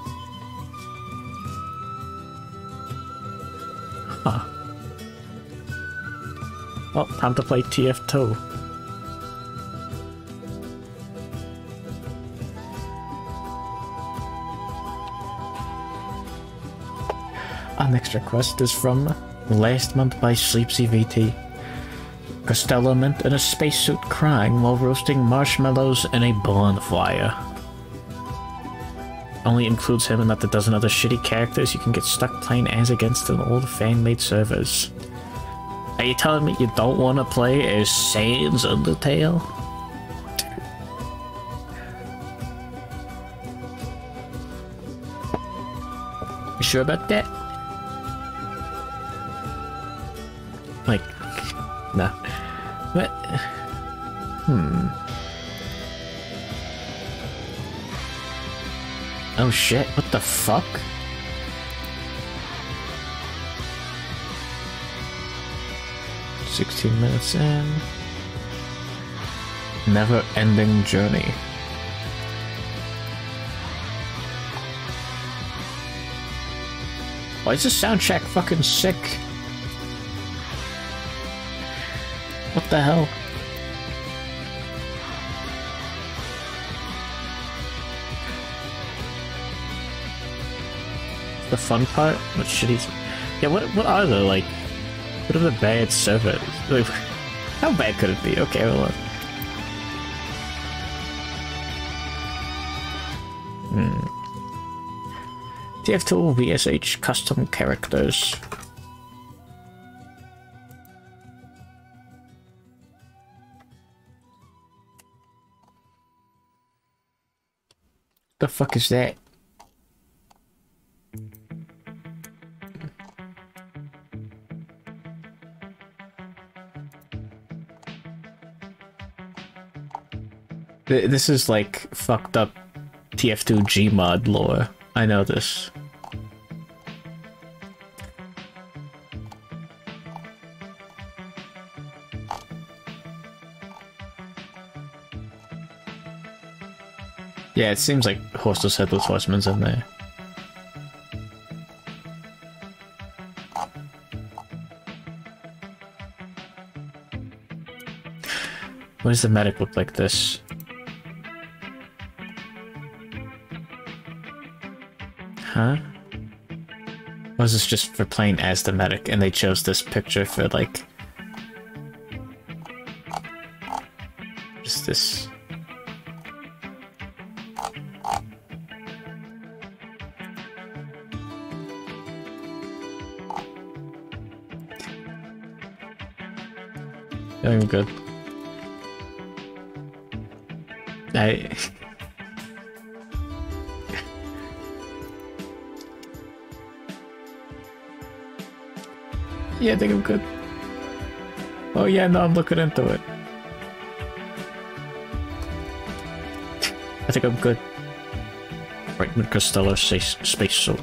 Huh. Well, time to play TF2. Our next request is from Last Month by Sleepsy VT. Costello meant in a spacesuit crying while roasting marshmallows in a bonfire. Only includes him and not the dozen other shitty characters you can get stuck playing as against in old fan-made servers. Are you telling me you don't want to play as Sans Undertale? You sure about that? Like, no. What? Oh shit, what the fuck? "16 minutes in. Never-ending journey." Why is this soundtrack fucking sick? What the hell? The fun part? What shitty... Yeah, what are the, like... What are the bad servers? Like, how bad could it be? Okay, hold on. TF2 VSH custom characters. The fuck is that? This is like fucked up TF2 Gmod lore. I know this. Yeah, it seems like Horseless Headless Horseman's in there. What does the medic look like this? Huh? Was this just for playing as the medic and they chose this picture for like... Just this... Doing good. Yeah, I think I'm good. Oh yeah, no, I'm looking into it. I think I'm good. Right, Costello space suit.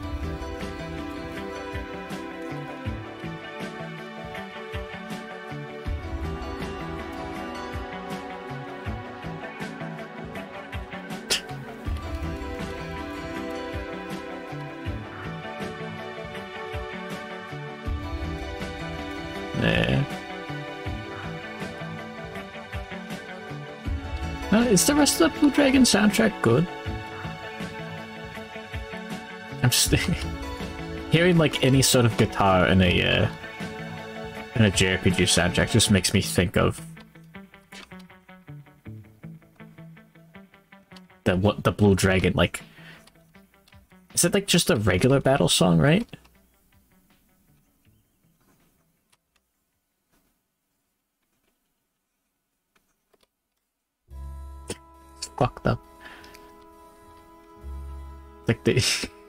Is the rest of the Blue Dragon soundtrack good? I'm just hearing like any sort of guitar in a JRPG soundtrack just makes me think of the Blue Dragon. Like, is it like just a regular battle song, right? Fucked up. Like the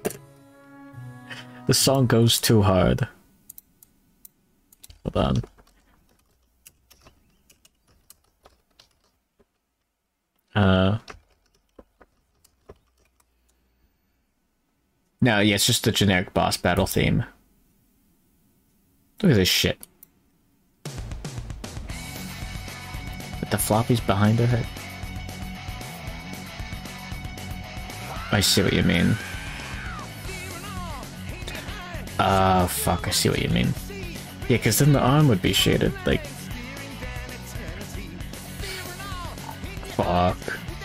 song goes too hard. Hold on. No, yeah, it's just the generic boss battle theme. Look at this shit. With the floppies behind her head. I see what you mean. Fuck, I see what you mean. Yeah, because then the arm would be shaded, like... Fuck.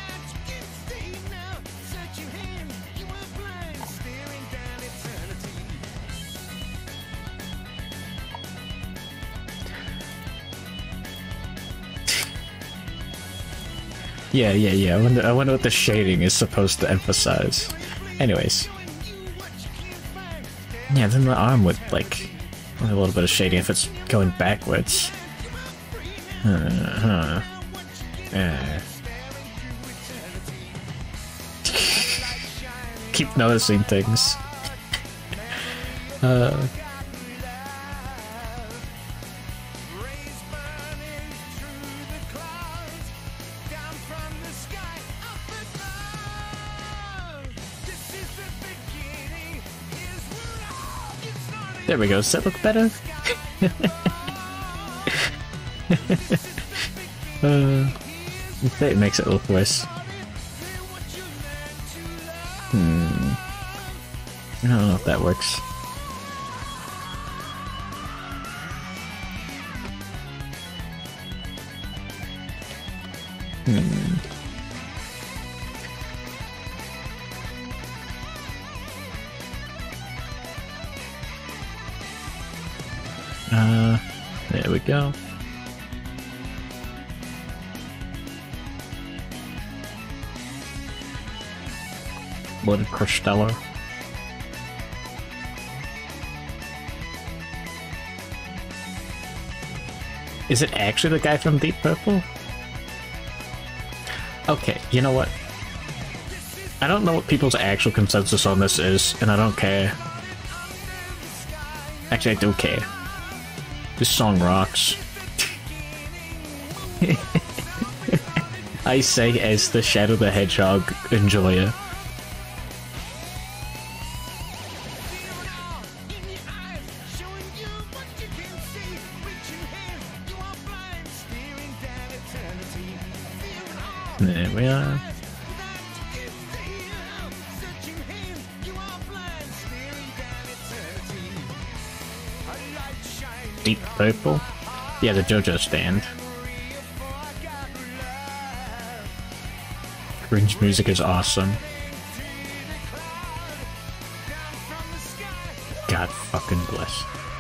Yeah. I wonder what the shading is supposed to emphasize. Anyways. Yeah, then the arm would, like, a little bit of shading if it's going backwards. Keep noticing things. There we go. Does that look better? It makes it look worse. I don't know if that works. There we go. Blooded Crustellar. Is it actually the guy from Deep Purple? Okay, you know what? I don't know what people's actual consensus on this is, and I don't care. Actually, I do care. This song rocks. I say as the Shadow the Hedgehog enjoyer. There we are. Deep Purple? Yeah, the JoJo stand. Cringe music is awesome. God fucking bless.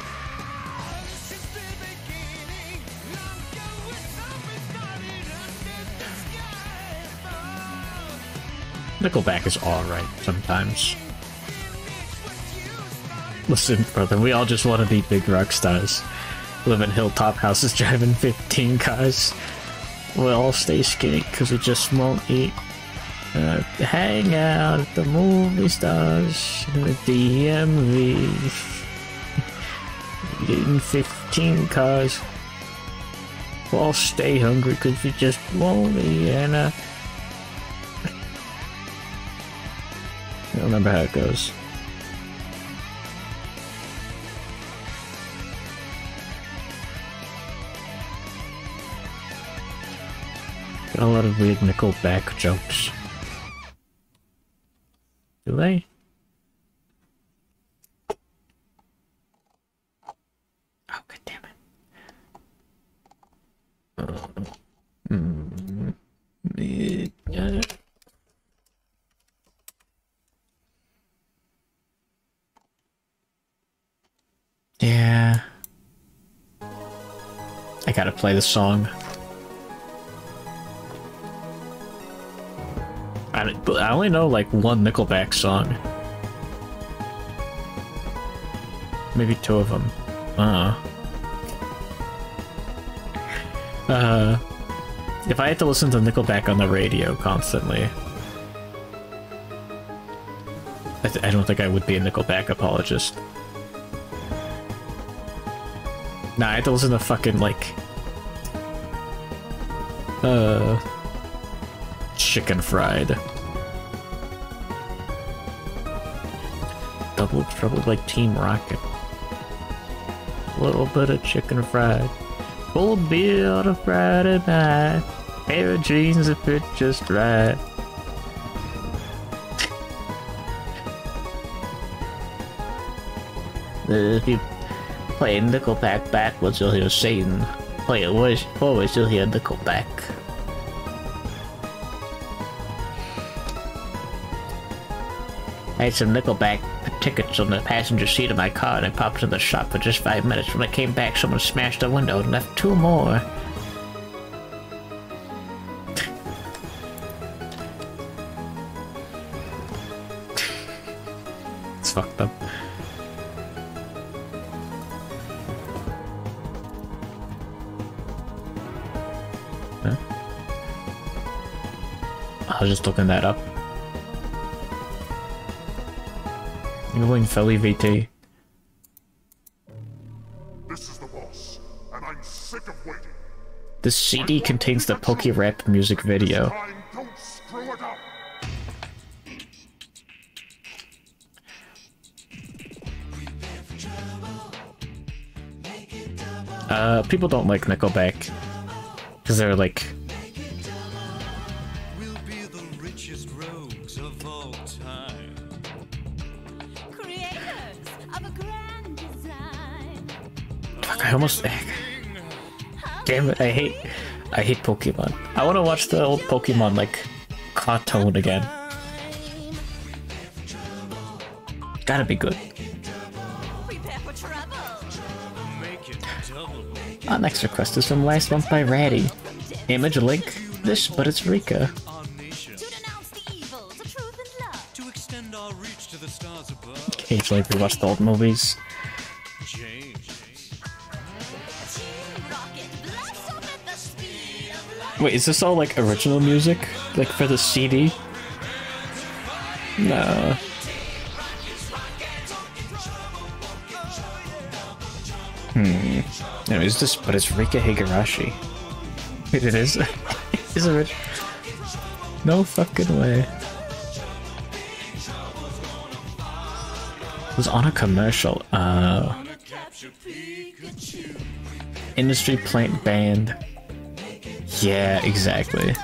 Nickelback is alright sometimes. Listen, brother, we all just want to be big rock stars. Live in hilltop houses, driving 15 cars. We'll all stay skinny because we just won't eat. Hang out at the movie stars in the DMV. Eating 15 cars. We'll all stay hungry because we just won't eat. And I don't remember how it goes. Got a lot of weird Nickelback jokes. Do they? Oh, god damn it. Yeah. I gotta play the song. I only know like one Nickelback song. Maybe two of them. If I had to listen to Nickelback on the radio constantly, I don't think I would be a Nickelback apologist. Nah, I had to listen to fucking like chicken fried. Double trouble like Team Rocket. A little bit of chicken fried. Full beer on a Friday night. Pair of jeans that fit just right. If you play Nickelback backwards, you'll hear Satan. Play it forwards, you'll hear Nickelback. I had some Nickelback tickets on the passenger seat of my car and I popped in the shop for just 5 minutes. When I came back, someone smashed the window and left 2 more. It's fucked up. Huh? I was just looking that up. You're going Philly VT. This is the boss, and I'm sick of waiting. This CD contains the Poke Rap music video. Don't screw it up. People don't like Nickelback because they're like I almost... Damn it, I hate Pokemon. I want to watch the old Pokemon, like, cartoon again. Gotta be good. Our next request is from last month by Ratty. Image link this, but it's Rika. Occasionally rewatch the old movies. Wait, is this all like original music? Like for the CD? No. Anyways, this, but it's Rika Higurashi. It is. Is it? No fucking way. It was on a commercial. Industry plant band. Yeah, exactly.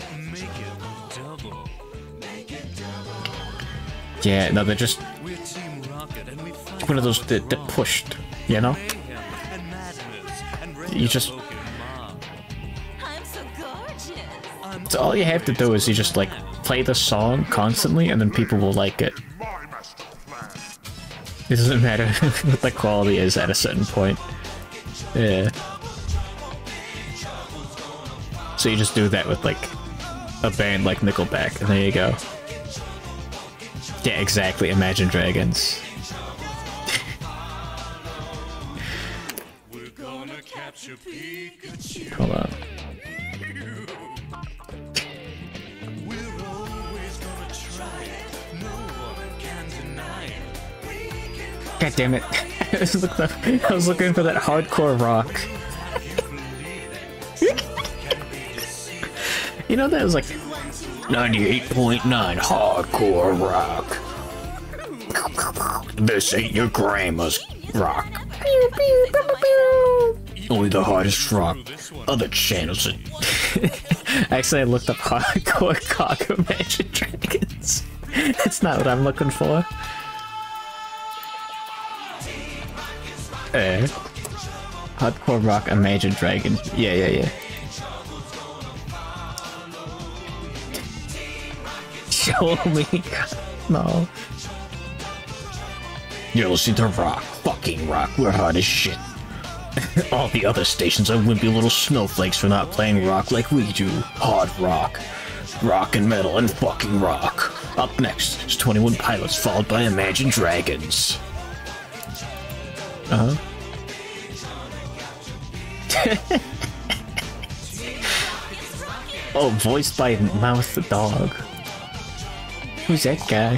Yeah, no, they're just one of those that pushed, you know? You just... So all you have to do is you just, like, play the song constantly and then people will like it. It doesn't matter what the quality is at a certain point. Yeah. So you just do that with, like, a band like Nickelback, and there you go. Yeah, exactly, Imagine Dragons. Hold on. God damn it. I was looking for that hardcore rock. You know, that was like 98.9 hardcore rock. This ain't your grandma's rock. Only the hardest rock. Other channels. Actually, I looked up hardcore cock Imagine Dragons. That's not what I'm looking for. Hardcore rock Imagine Dragons. Yeah. Show me. No. You're listening to rock. Fucking rock. We're hard as shit. All the other stations are wimpy little snowflakes for not playing rock like we do. Hard rock. Rock and metal and fucking rock. Up next is 21 Pilots, followed by Imagine Dragons. Uh-huh. Oh, voiced by Mouth the Dog. Who's that guy?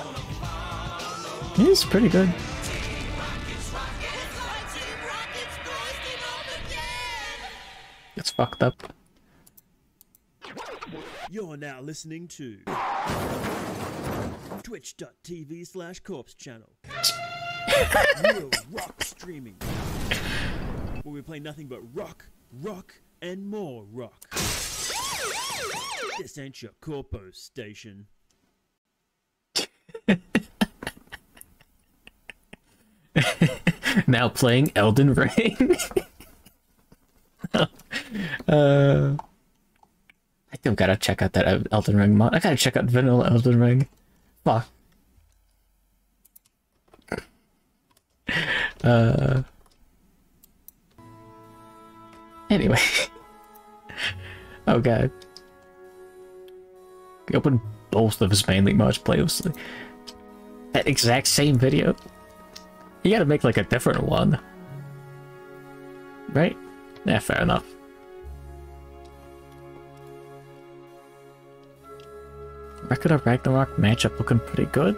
He's pretty good. It's fucked up. You're now listening to twitch.tv/corpse channel. Real rock streaming. Where we play nothing but rock, and more rock. This ain't your corpo station. Now playing Elden Ring. I still gotta check out that Elden Ring mod. I gotta check out vanilla Elden Ring. Fuck. Anyway. Oh god. We opened both of his mainly mods playlists. That exact same video. You gotta make like a different one. Right? Yeah, fair enough. Record of Ragnarok matchup looking pretty good.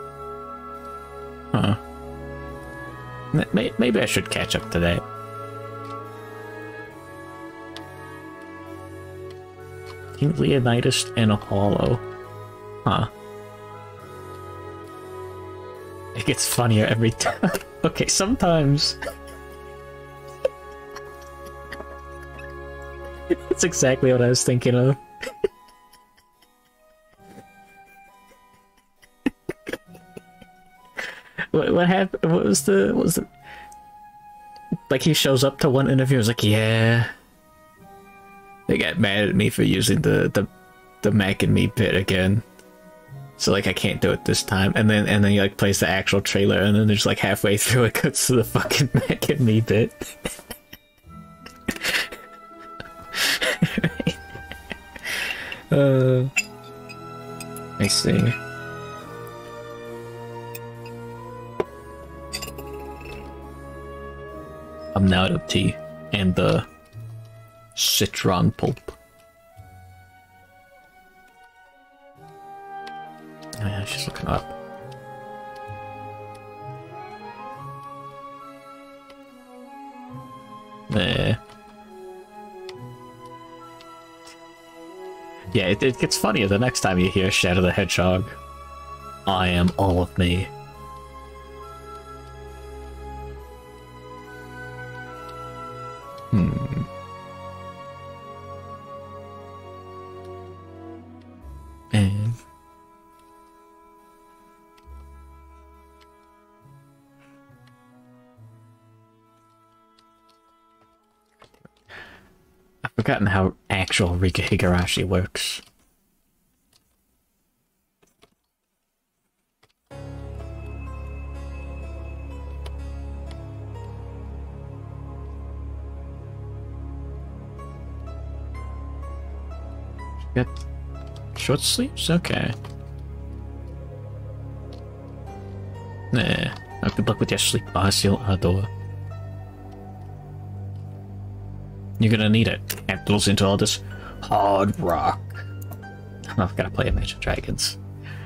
Huh. Maybe I should catch up to that. King Leonidas and a Hollow. Huh. It gets funnier every time. Okay, sometimes... That's exactly what I was thinking of. What happened? What was the... Like, he shows up to one interview, he's like, yeah... They got mad at me for using the Mac and Me bit again. So, like, I can't do it this time. And then he, like, plays the actual trailer, and then there's, like, halfway through it cuts to the fucking Mac and Me bit. I see. I'm out of tea and the citron pulp. Oh yeah, she's looking up. Nah. Yeah, it gets funnier the next time you hear Shadow the Hedgehog. I am all of me. And I've forgotten how actual Rika Higurashi works. Got short sleeves? Okay. Nah. Oh, good luck with your sleep, Basil Ador. You're gonna need it. Can't lose into all this hard rock. Oh, I've gotta play Imagine Dragons.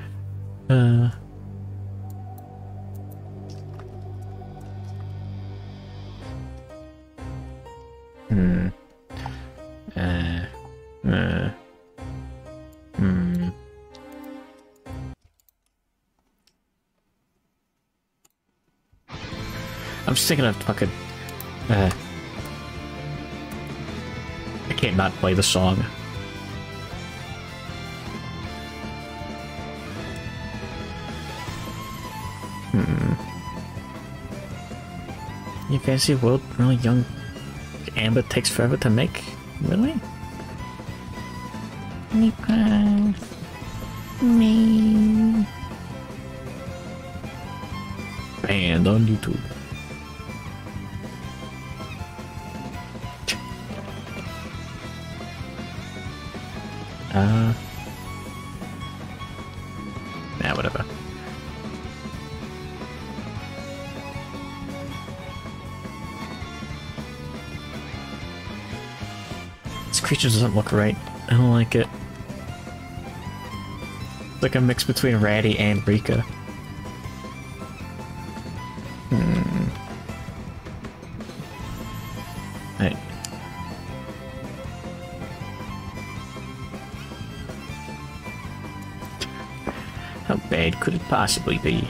I'm just thinking of fucking. I can't not play the song. You fancy world really young Amber takes forever to make? Really? Me. Banned on YouTube. Nah, whatever. This creature doesn't look right. I don't like it. It's like a mix between Ratty and Rika. Right. How bad could it possibly be?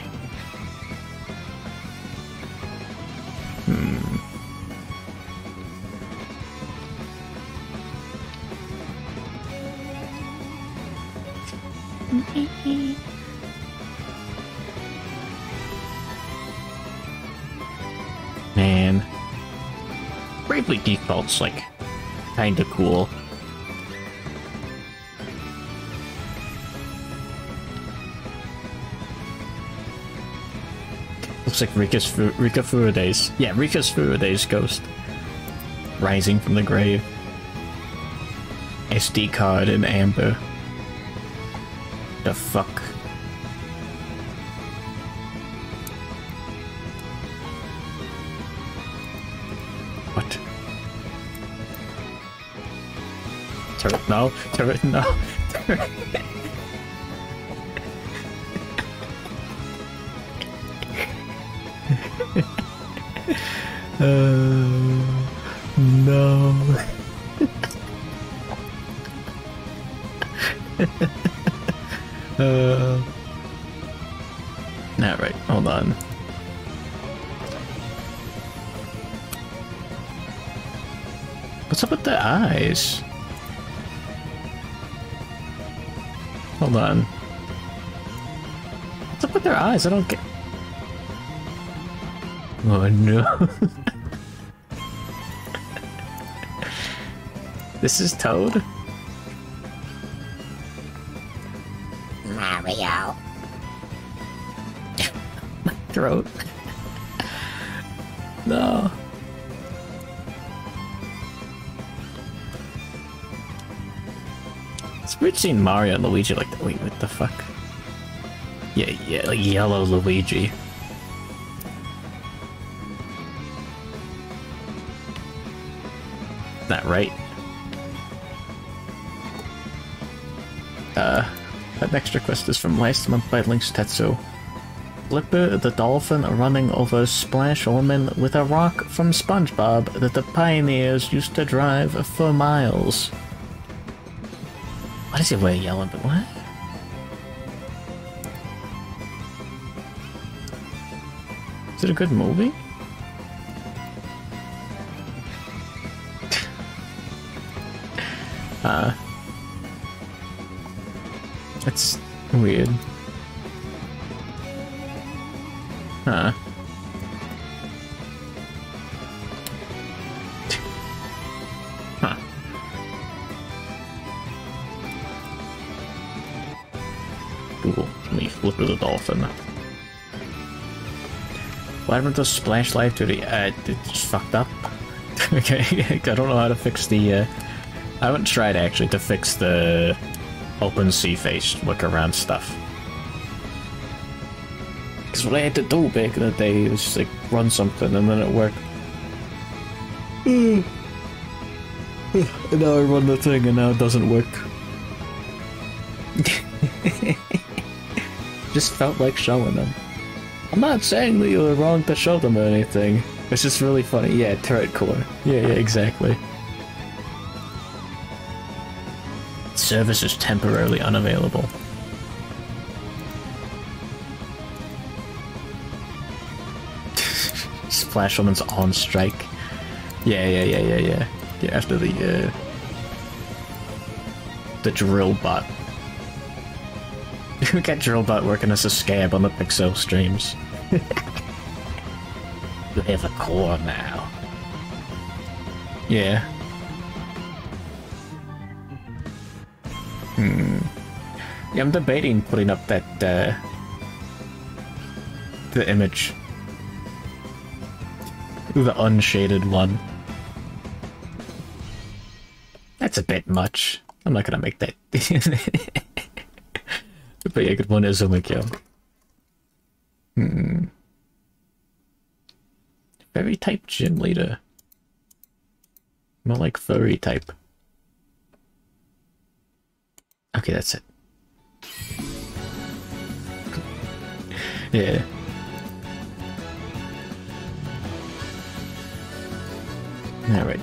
Man. Bravely Default's like kinda cool. Looks like Rika Furude's. Yeah, Rika's Furude's ghost. Rising from the grave. SD card in amber. The fuck? What? Turret, no. Turret, no. Turret. No. Alright, hold on. What's up with the eyes? Hold on. What's up with their eyes? I don't get... Oh no. This is Toad? Mario. My throat. No. It's weird seeing Mario and Luigi like that. Wait, what the fuck? Yeah, like yellow Luigi. That right? That extra quest is from last month by Link's Tetsu. Flipper the dolphin running over Splash Woman with a rock from SpongeBob that the pioneers used to drive for miles. Why does he wear yellow? But what? Is it a good movie? That's weird. Huh. Huh. Cool. Let me flip with the dolphin. What happened to Splash Live to the it just fucked up. Okay, I don't know how to fix the I haven't tried actually to fix the open sea face look around stuff. Because what I had to do back in the day was just like run something and then it worked. And now I run the thing and now it doesn't work. Just felt like showing them. I'm not saying that you were wrong to show them or anything. It's just really funny. Yeah, turret core. Yeah, exactly. Service is temporarily unavailable. Splash Woman's on strike. Yeah. Yeah, after the drill bot. We got drill bot working as a scab on the Pixel streams. You have a core now. Yeah. Yeah, I'm debating putting up that, the image. The unshaded one. That's a bit much. I'm not gonna make that. But yeah, good one is Yugioh. Fairy type gym leader. More like furry type. Okay, that's it. Yeah. Alright,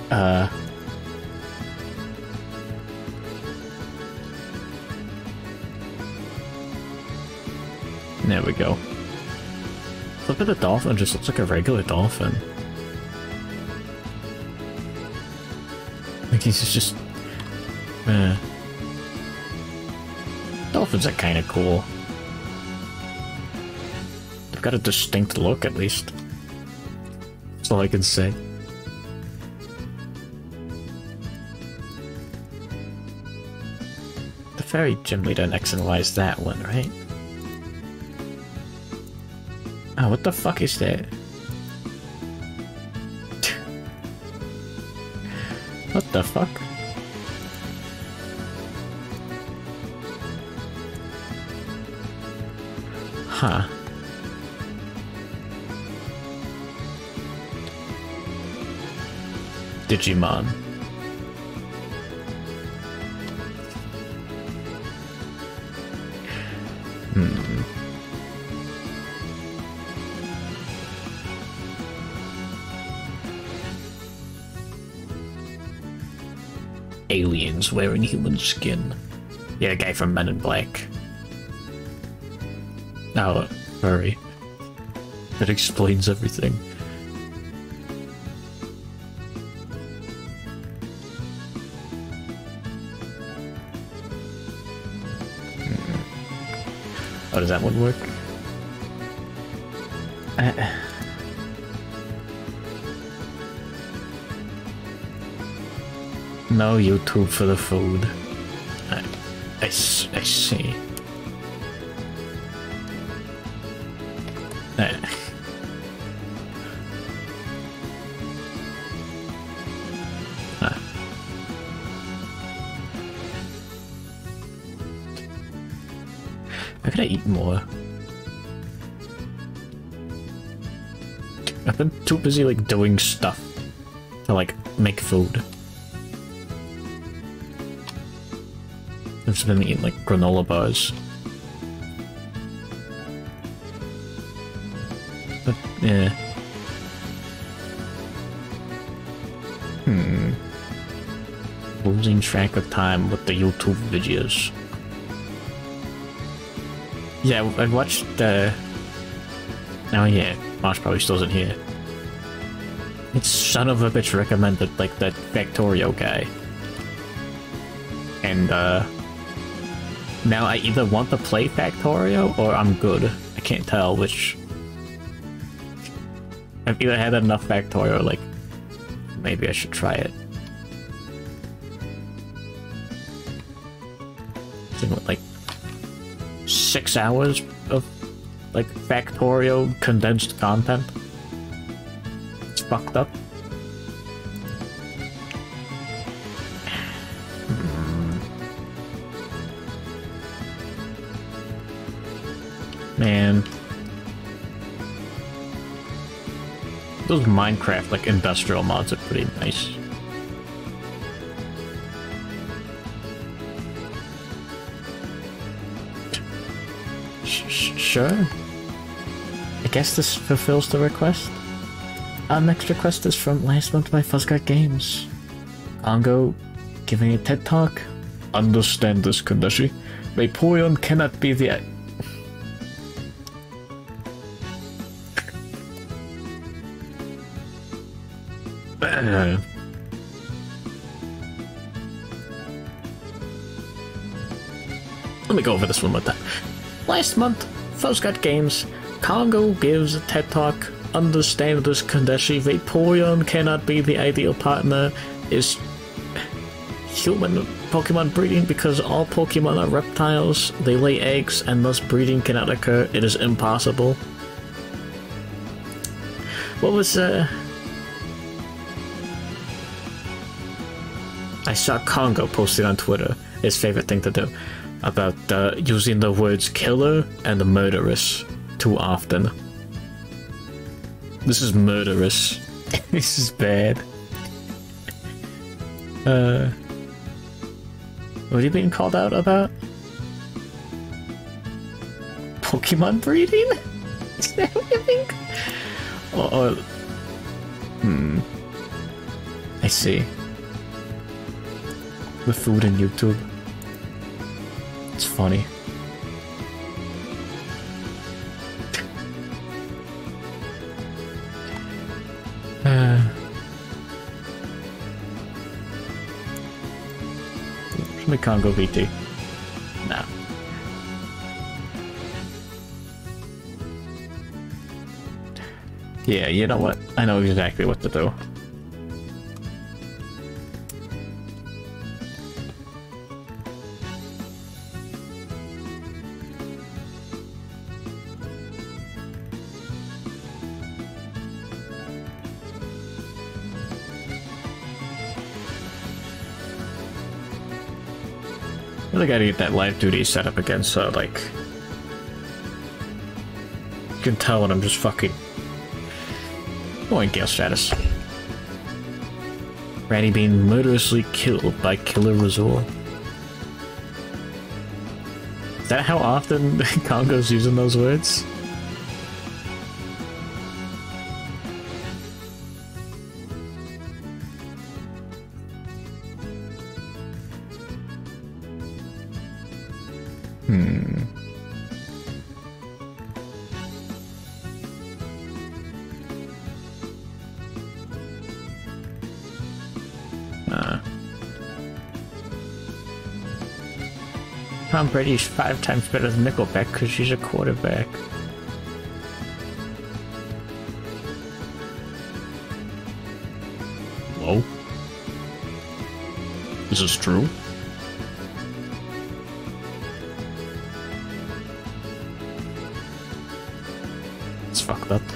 there we go. Look at the dolphin, just looks like a regular dolphin. Like he's just... Dolphins are kinda cool. They've got a distinct look, at least. That's all I can say. The fairy gym leader in X and Y is that one, right? Oh, what the fuck is that? What the fuck? Huh. Digimon. Aliens wearing human skin. Yeah, the guy from Men in Black. Oh, furry. That explains everything. Oh, does that one work? No YouTube for the food. I see. How could I eat more? I've been too busy like doing stuff to like make food. I've just been eating like granola bars. But yeah. Losing track of time with the YouTube videos. Yeah, I watched oh yeah, Marsh probably still isn't here. It's son of a bitch recommended like that Factorio guy. And now I either want to play Factorio or I'm good. I can't tell which. I've either had enough Factorio or like maybe I should try it. With like 6 hours of like Factorio condensed content. It's fucked up. Man, those Minecraft like industrial mods are pretty nice. Sure. I guess this fulfills the request. Our next request is from last month by Fuzzcut Games. Congo giving a TED Talk. Understand this, Kandashi. Vaporeon cannot be the... Let me go over this one more time. Last month, Fuzzcut Games, Congo gives a TED Talk. Understand this, Kandashi. Vaporeon cannot be the ideal partner. Is human Pokemon breeding because all Pokemon are reptiles. They lay eggs and thus breeding cannot occur. It is impossible. What was I saw Congo posted on Twitter, his favorite thing to do, about using the words killer and murderous too often. This is murderous. This is bad. What are you being called out about? Pokemon breeding? Is that what you think? Or I see. The food in YouTube. It's funny. From the Congo VT. No. Yeah, you know what? I know exactly what to do. I gotta get that live duty set up again, so like you can tell when I'm just fucking going Gale status. Randy being murderously killed by Killer Resort. Is that how often Congo's using those words? Tom Brady's 5 times better than Nickelback because she's a quarterback. Hello? Is this true? It's fucked up.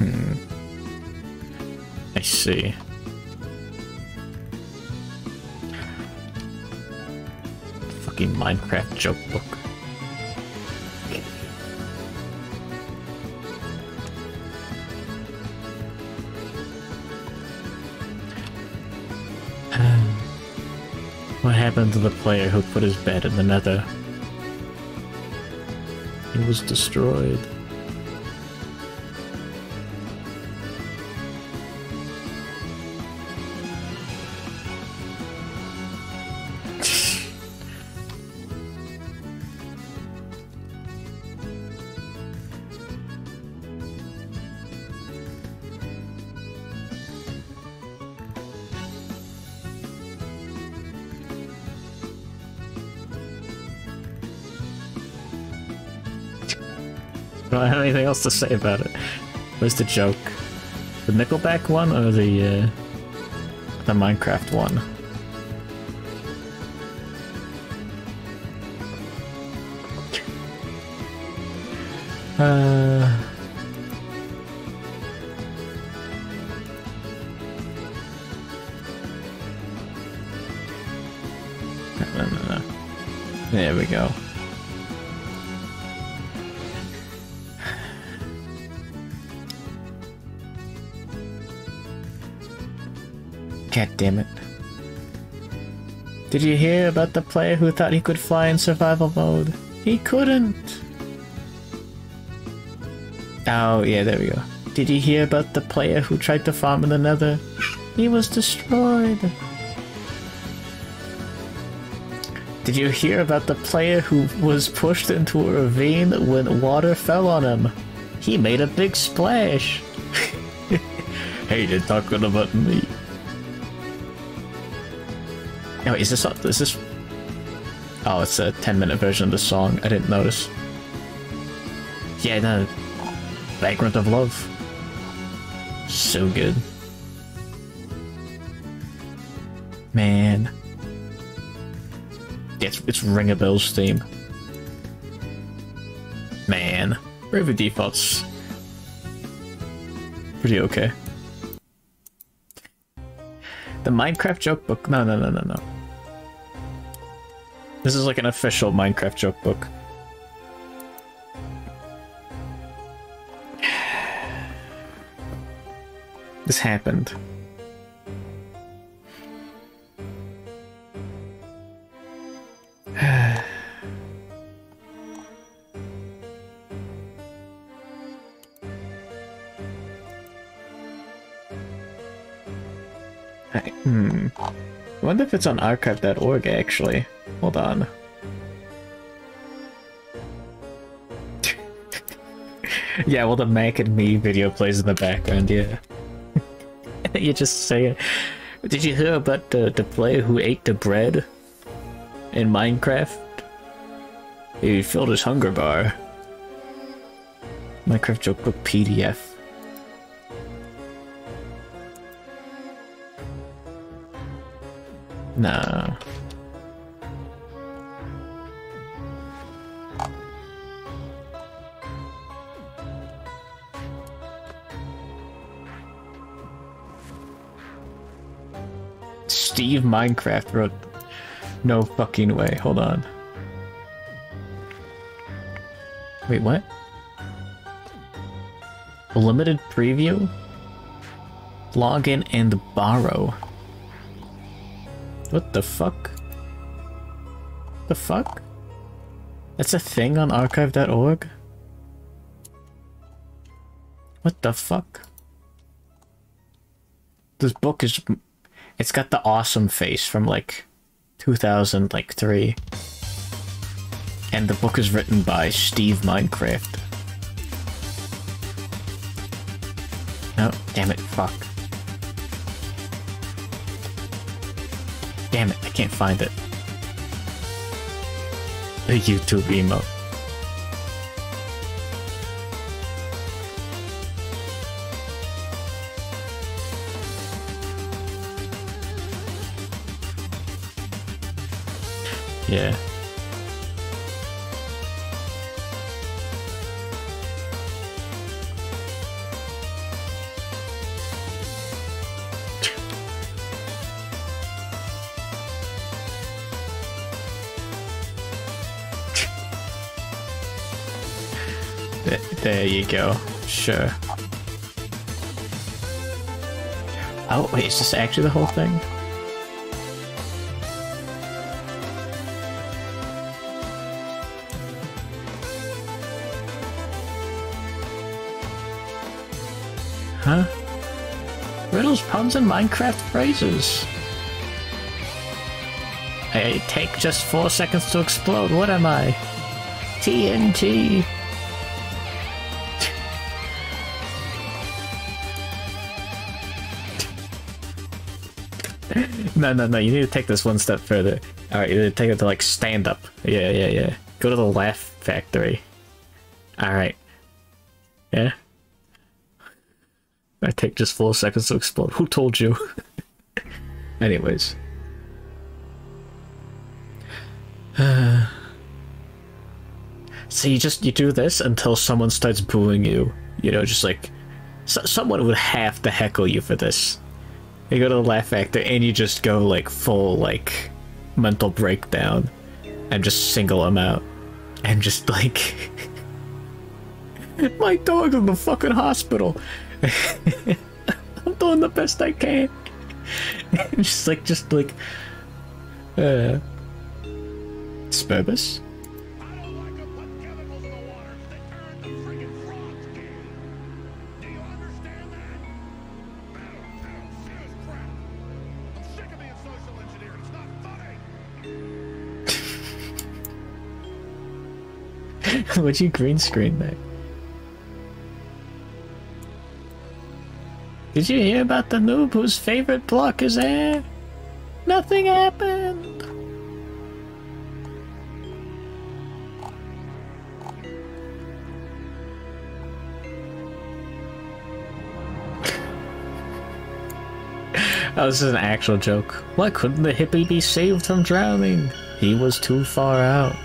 I see. Fucking Minecraft joke book. What happened to the player who put his bed in the nether? He was destroyed. I don't have anything else to say about it. Where's the joke? The Nickelback one or the Minecraft one? No. There we go. God damn it. Did you hear about the player who thought he could fly in survival mode? He couldn't! Oh, yeah, there we go. Did you hear about the player who tried to farm in the nether? He was destroyed! Did you hear about the player who was pushed into a ravine when water fell on him? He made a big splash! Hey, they're talking about me. Oh, is this... Oh, it's a 10-minute version of the song. I didn't notice. Yeah, no. Vagrant of Love. So good. Man. Yeah, it's Ring a Bell's theme. Man. River Default's pretty okay. The Minecraft joke book? No. This is like an official Minecraft joke book. This happened. I wonder if it's on archive.org actually. Hold on. Yeah, well, the Mac and Me video plays in the background, yeah. You just say it. Did you hear about the player who ate the bread in Minecraft? He filled his hunger bar. Minecraft joke book PDF. No. Steve Minecraft wrote... No fucking way. Hold on. Wait, what? A limited preview? Login and borrow. What the fuck? The fuck? That's a thing on archive.org? What the fuck? This book is... It's got the awesome face from like 2003. And the book is written by Steve Minecraft. No, damn it, fuck. Damn it, I can't find it. The YouTube emote. Yeah. There you go. Sure. Oh, wait, is this actually the whole thing? Huh? Riddles, puns, and Minecraft phrases. I take just 4 seconds to explode. What am I? TNT. No, you need to take this one step further. Alright, you need to take it to, like, stand up. Yeah. Go to the laugh factory. Alright. Yeah? I take just 4 seconds to explode. Who told you? Anyways. So you do this until someone starts booing you. You know, just like... someone would have to heckle you for this. You go to the laugh factor and you just go like full like mental breakdown and just single them out and just like my dog's in the fucking hospital. I'm doing the best I can. just like Spurbus? What'd you green screen that? Did you hear about the noob whose favorite block is air? Nothing happened! Oh, this is an actual joke. Why couldn't the hippie be saved from drowning? He was too far out.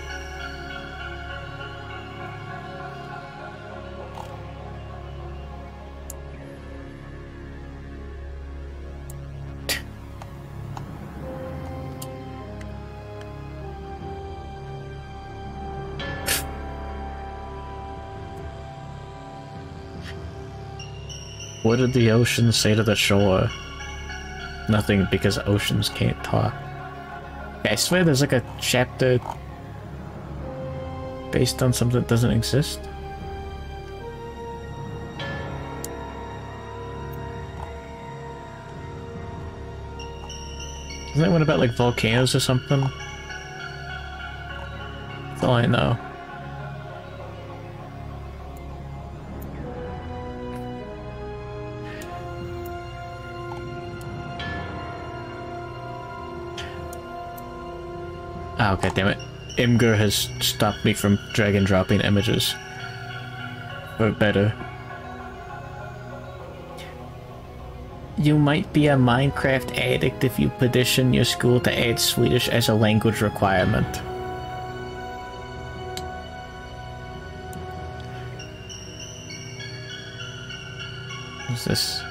What did the ocean say to the shore? Nothing, because oceans can't talk. Yeah, I swear there's like a chapter based on something that doesn't exist. Isn't that one about like volcanoes or something? That's all I know. Oh, god damn it. Imgur has stopped me from drag and dropping images. But better. You might be a Minecraft addict if you petition your school to add Swedish as a language requirement. What's this?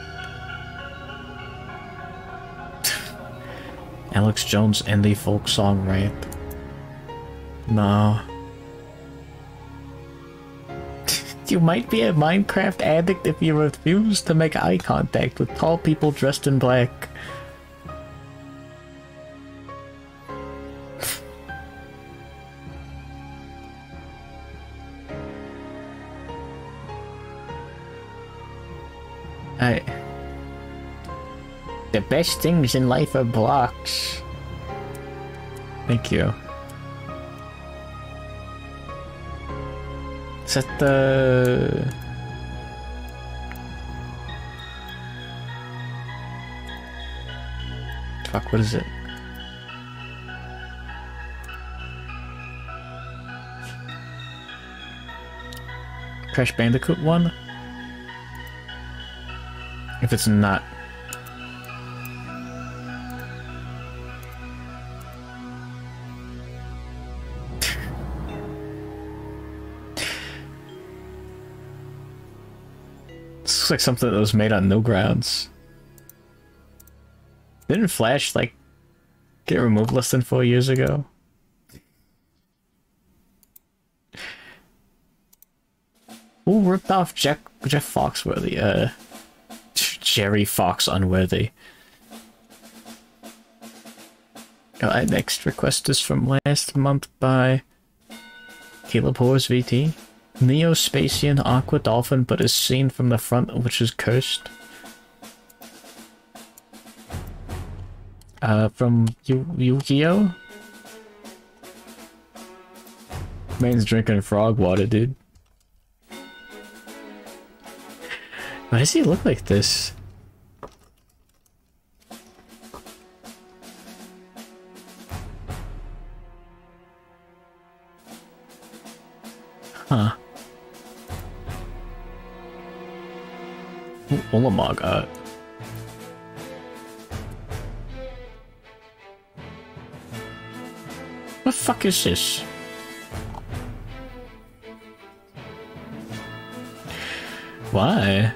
Alex Jones indie folk song rant. No. You might be a Minecraft addict if you refuse to make eye contact with tall people dressed in black. The best things in life are blocks. Thank you. Is that the... Fuck, what is it? Crash Bandicoot 1? If it's not... This looks like something that was made on Newgrounds. Didn't Flash, like, get removed less than 4 years ago? Who ripped off Jeff Foxworthy? Jerry Fox Unworthy. Our next request is from last month by Caleb Horse VT. Neo-Spacian Aqua Dolphin, but is seen from the front, which is cursed. From Yugioh? Man's drinking frog water, dude. Why does he look like this? Huh. Olamog art. What the fuck is this? Why?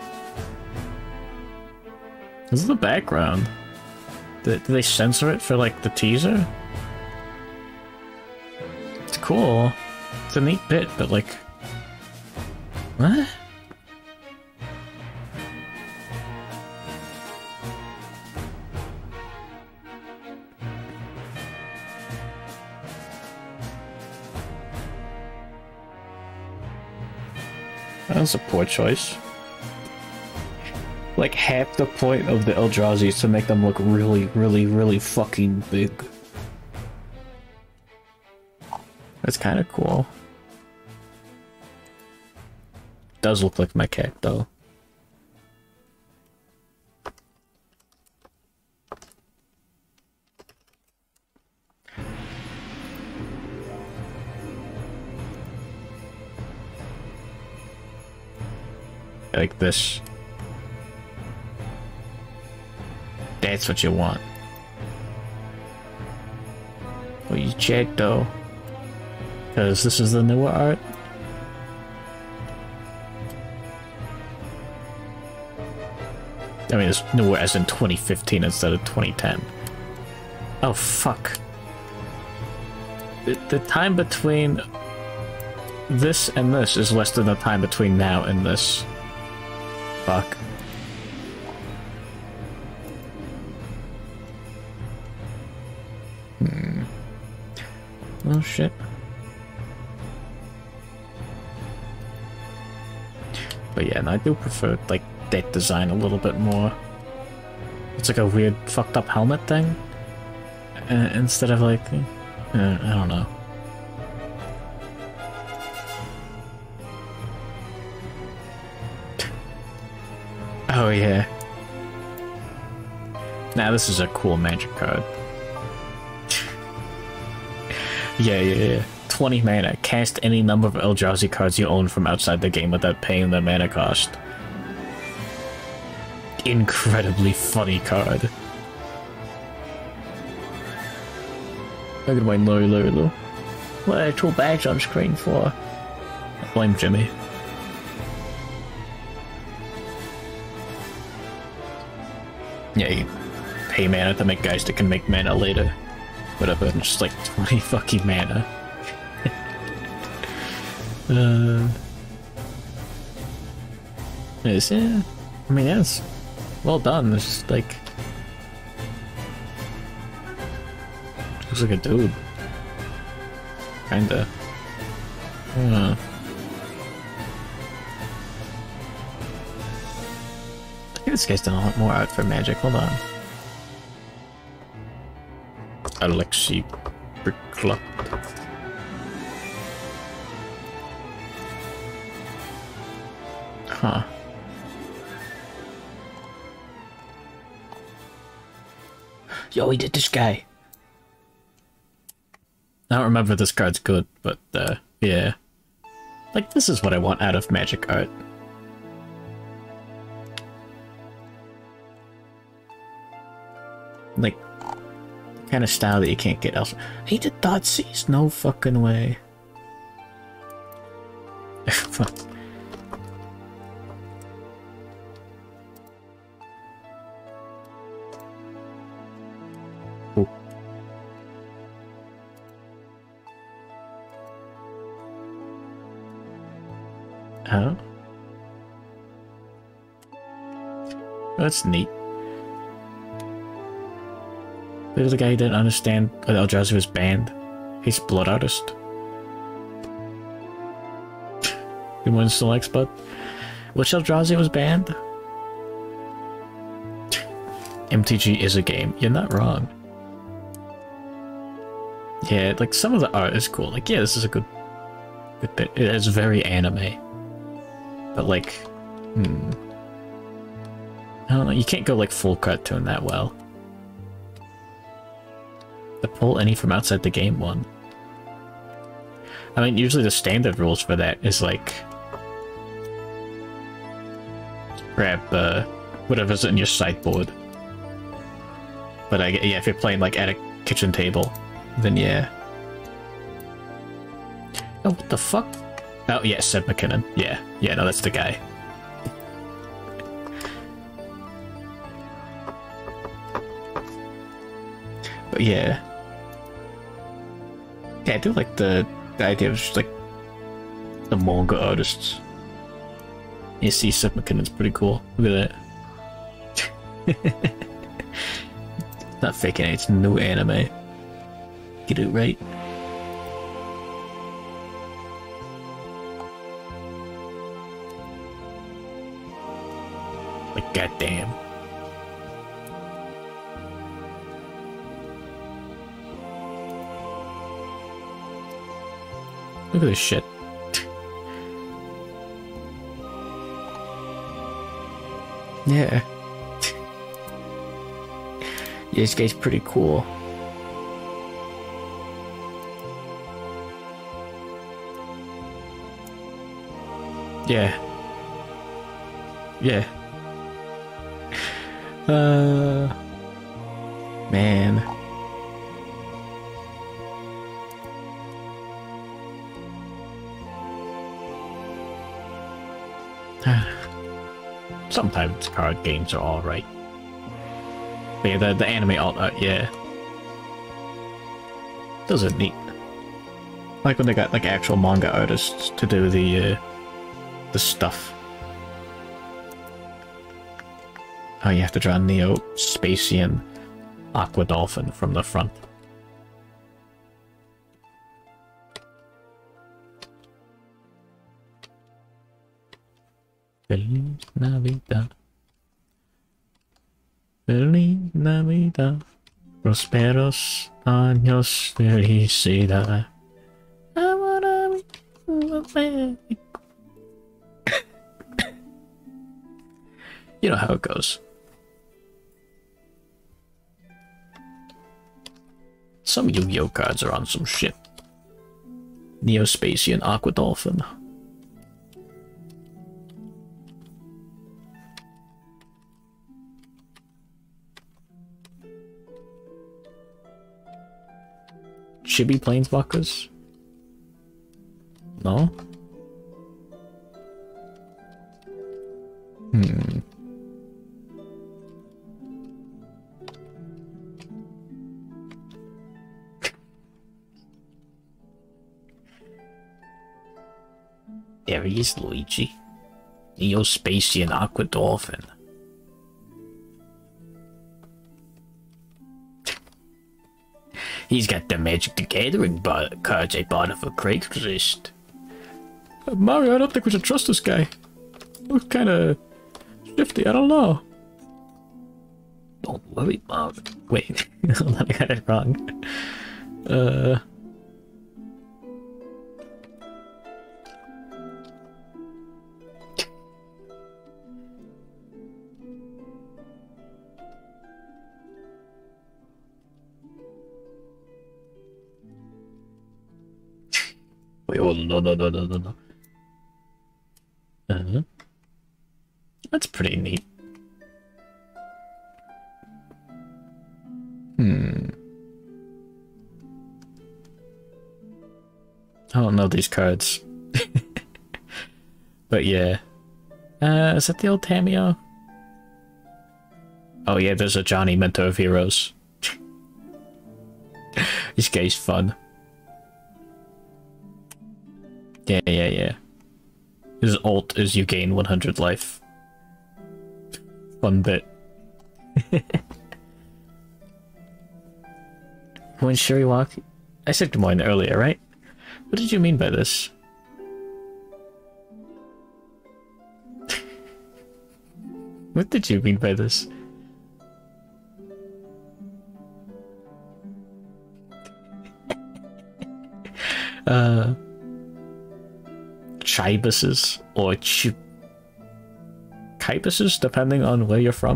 This is the background. Did they censor it for, like, the teaser? It's cool. It's a neat bit, but, like... What? That was a poor choice. Like, half the point of the Eldrazi is to make them look really, really, really fucking big. That's kind of cool. Does look like my cat, though. Like this. That's what you want. Well, you check though, because this is the newer art. I mean, it's newer as in 2015 instead of 2010. Oh fuck! The time between this and this is less than the time between now and this. Fuck. Oh shit. But yeah, and I do prefer, like, that design a little bit more. It's like a weird fucked up helmet thing. Instead of like, I don't know. Oh yeah. Now this is a cool magic card. Yeah. 20 mana. Cast any number of Eldrazi cards you own from outside the game without paying the mana cost. Incredibly funny card. Look at my Lulu. What are two bags on screen for? I blame Jimmy. Yeah, you pay mana to make guys that can make mana later. Whatever, just like 20 fucking mana. Yes, yeah. I mean, yes. Well done. It's just like... Looks like a dude. Kinda. I think this guy's done a lot more art for Magic. Hold on. Alexi Brickclub. Huh. Yo, he did this guy. I don't remember if this card's good, but yeah. Like, this is what I want out of Magic art. Like, kind of style that you can't get elsewhere. He did Thoughtseize? No fucking way. Fuck. Ooh. Huh? That's neat. There's a guy who didn't understand that Eldrazi was banned. He's a blood artist. He went select spot. Which Eldrazi was banned? MTG is a game. You're not wrong. Yeah, like some of the art is cool. Like, yeah, this is a good bit. It is very anime. But like, I don't know, you can't go like full cartoon that well. To pull any from outside the game one. I mean, usually the standard rules for that is like grab whatever's in your sideboard. But yeah, if you're playing like at a kitchen table, then yeah. Oh, what the fuck? Oh yeah, Seb McKinnon. Yeah, no, that's the guy. But yeah. Yeah, I do like the idea of just like the manga artists. You see Seth McKinnon's pretty cool. Look at that. Not faking it, it's new anime. Get it right. Like, goddamn. Look at this shit. Yeah. Yeah, this guy's pretty cool. Yeah. Yeah. Man. Sometimes card games are alright. But yeah, the anime alt art, yeah. Those are neat. Like when they got like actual manga artists to do the stuff. Oh, you have to draw Neo, Spacian, Aqua Dolphin from the front. Feliz Navidad. Feliz Navidad. Prosperos años felicidad. I wanna be You know how it goes. Some Yu-Gi-Oh cards are on some shit. Neospacian Aqua Dolphin. Chibi Planeswalkers? No? There he is, Luigi. Neospacian Aqua Dolphin. He's got the Magic the Gathering cards I bought off of Craigslist. Mario, I don't think we should trust this guy. Looks kinda shifty, I don't know. Don't worry, Mario. Wait, I got it wrong. Wait, oh, no. That's pretty neat. I don't know these cards. But yeah. Is that the old Tamio? Oh yeah, there's a Johnny Mentor of Heroes. This guy's fun. Yeah. His ult is you gain 100 life. Fun bit. When Sherry walk, I said good morning earlier, right? What did you mean by this? What did you mean by this? Chibuses or Kybuses, depending on where you're from.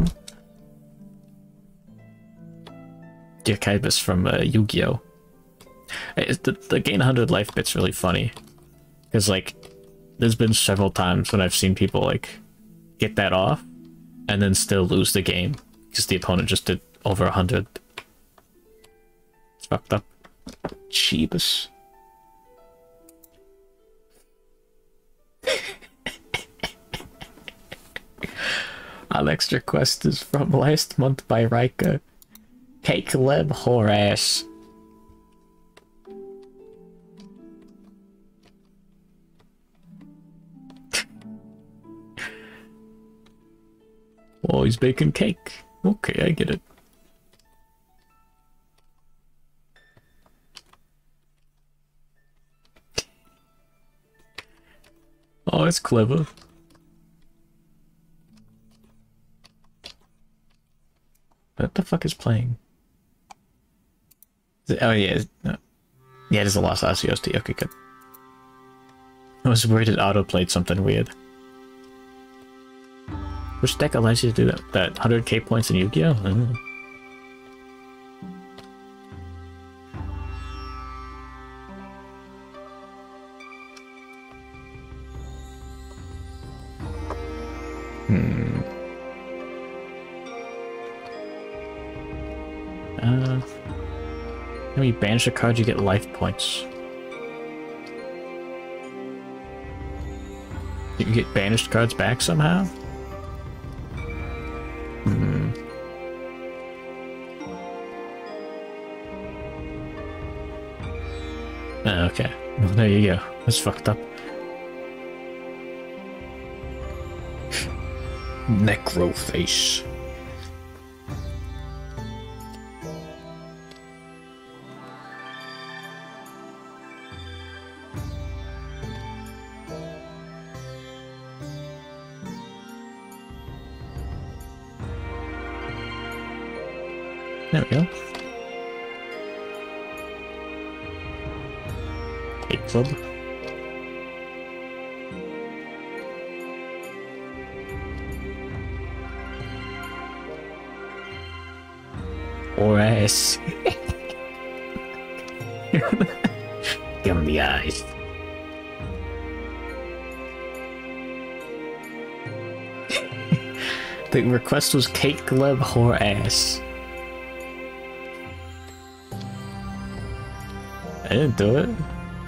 Yeah, Kybus from Yugioh. The gain 100 life bit's really funny. Because, like, there's been several times when I've seen people, like, get that off and then still lose the game because the opponent just did over 100. It's fucked up. Chibus. Alex request is from last month by Rika. Cake lib whore ass. Oh, he's baking cake. Okay, I get it. Oh, it's clever. What the fuck is playing? Is it, oh yeah, no. Yeah, it is a Lost OST. Okay, good. I was worried it auto-played something weird. Which deck allows you to do that? That 100k points in Yugioh? When you banish a card, you get life points. You can get banished cards back somehow? Oh, okay. Well, there you go. That's fucked up. Necroface. There we go. Eight club. Or ass. Give him the eyes. The request was Kate Gleb whore ass. I didn't do it.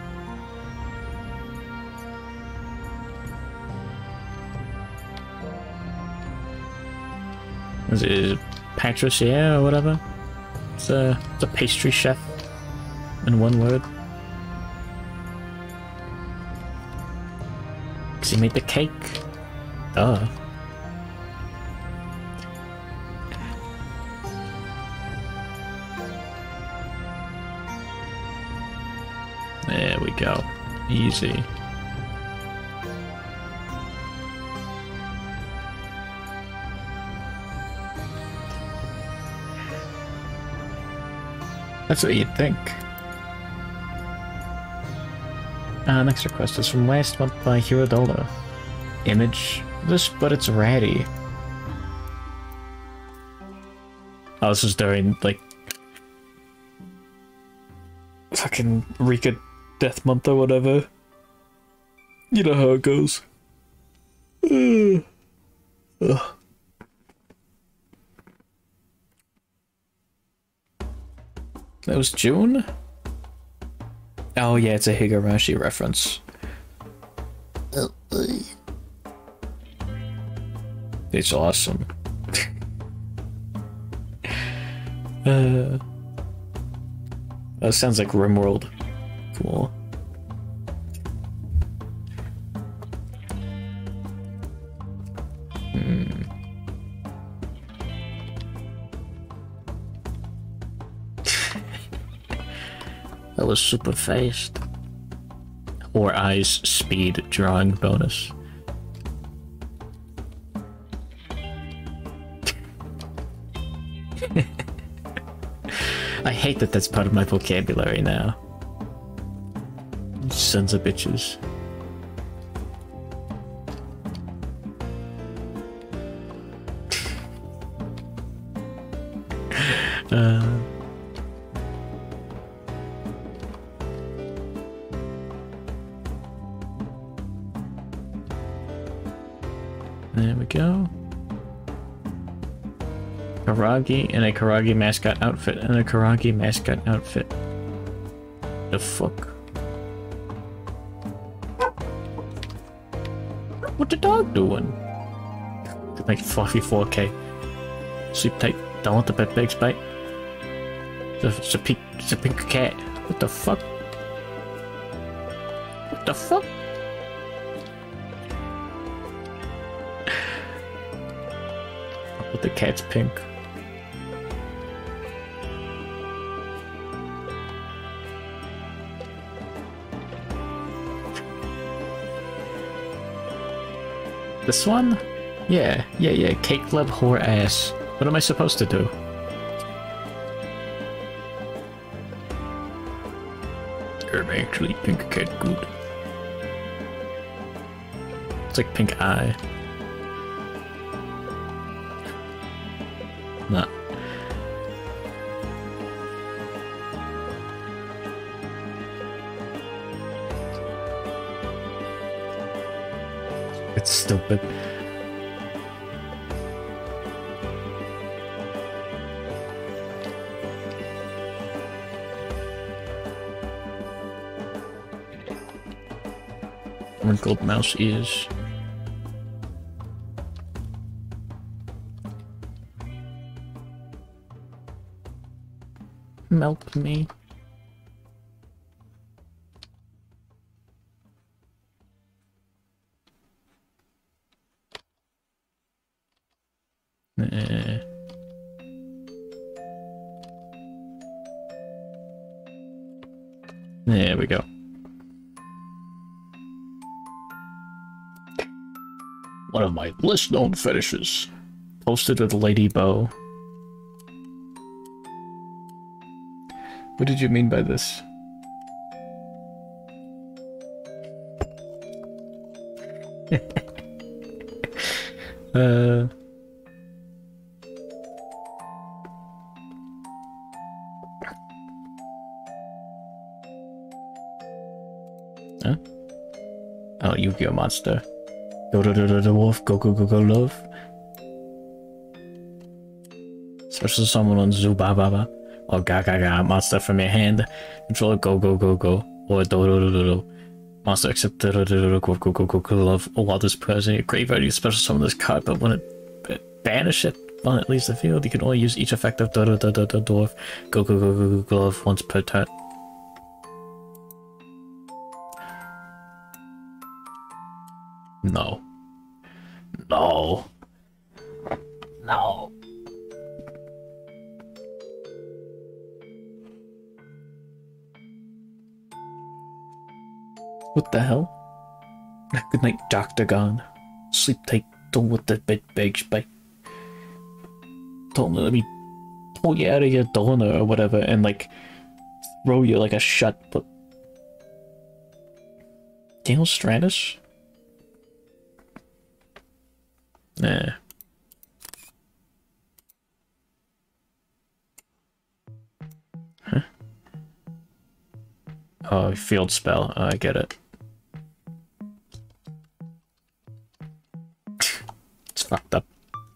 Is it Patricia or whatever? It's a pastry chef in one word. Because he made the cake. Duh. There we go. Easy. That's what you'd think. Next request is from last month by Hirodola. Image this, but it's ratty. Oh, this is during, like, fucking Rika Death Month or whatever. You know how it goes. Ugh. That was June? Oh yeah, it's a Higurashi reference. It's awesome. That sounds like RimWorld. Cool. That was super fast. Or eyes speed drawing bonus. I hate that that's part of my vocabulary now. Sons of bitches. There we go. Karagi in a Karagi mascot outfit and a Karagi mascot outfit. The fuck? What the dog doing? Like fluffy 4K. Sleep tight. Don't let the bed bugs bite. It's a pink cat. What the fuck? What the fuck? But the cat's pink. This one? Yeah. Cake love whore ass. What am I supposed to do? I'm actually pink cat good. It's like pink eye. Nah. It's stupid. Wrinkled mouse ears. Melt me. There we go. One of my less known fetishes. Posted with Lady Bow. What did you mean by this? Huh? Oh, Yugioh monster. Go wolf, go love. Special summon on Zubababa. Or Gaga monster from your hand. Control go. Or do. Monster accept go love. While this present your graveyard, you special summon this card, but when it banish it when it leaves the field, you can only use each effect of dwarf. Go love once per turn. No. What the hell? Good night, Dr. Gone. Sleep tight, don't let the bed bugs bite. Don't let me pull you out of your donor or whatever and like throw you like a shut put. Daniel Stratus? Nah. Huh? Oh, field spell. Oh, I get it. It's fucked up.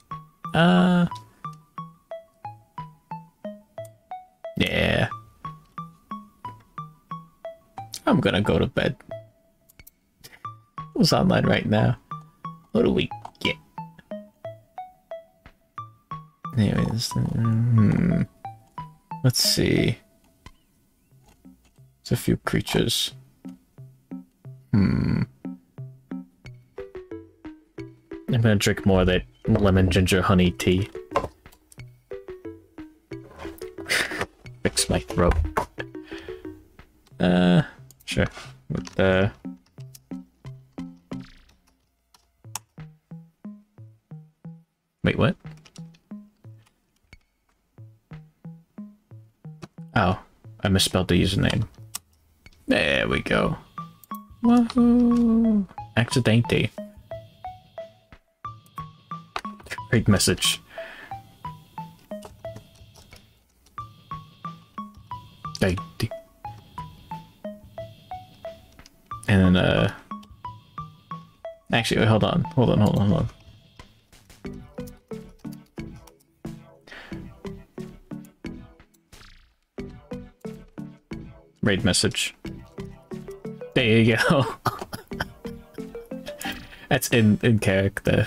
Yeah. I'm gonna go to bed. Who's online right now? What do we get? Anyways, let's see. There's a few creatures. I'm gonna drink more of that lemon ginger honey tea. Fix my throat. Sure. With Wait, what? Oh, I misspelled the username. There we go. Woohoo! Accidente. Great message. And then, actually, wait, hold on. Raid message. There you go. That's in character.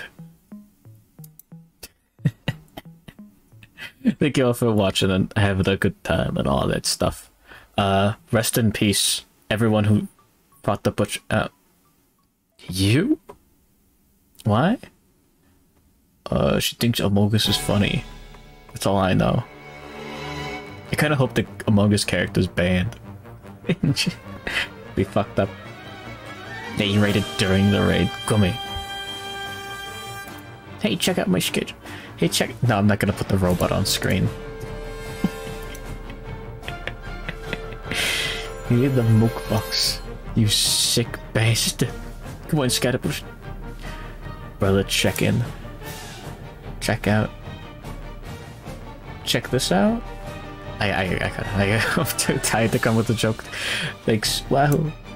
Thank you all for watching and having a good time and all that stuff. Rest in peace, everyone who fought the butcher. You? Why? She thinks Among Us is funny. That's all I know. I kind of hope the Among Us character's banned. Be fucked up. They raided during the raid. Come here. Hey, check out my sketch. Hey, check. No, I'm not gonna put the robot on screen. You need the milk box. You sick bastard. Come on, Scatterbush. Brother, check in. Check out. Check this I'm too tired to come with a joke. Thanks. Wahoo.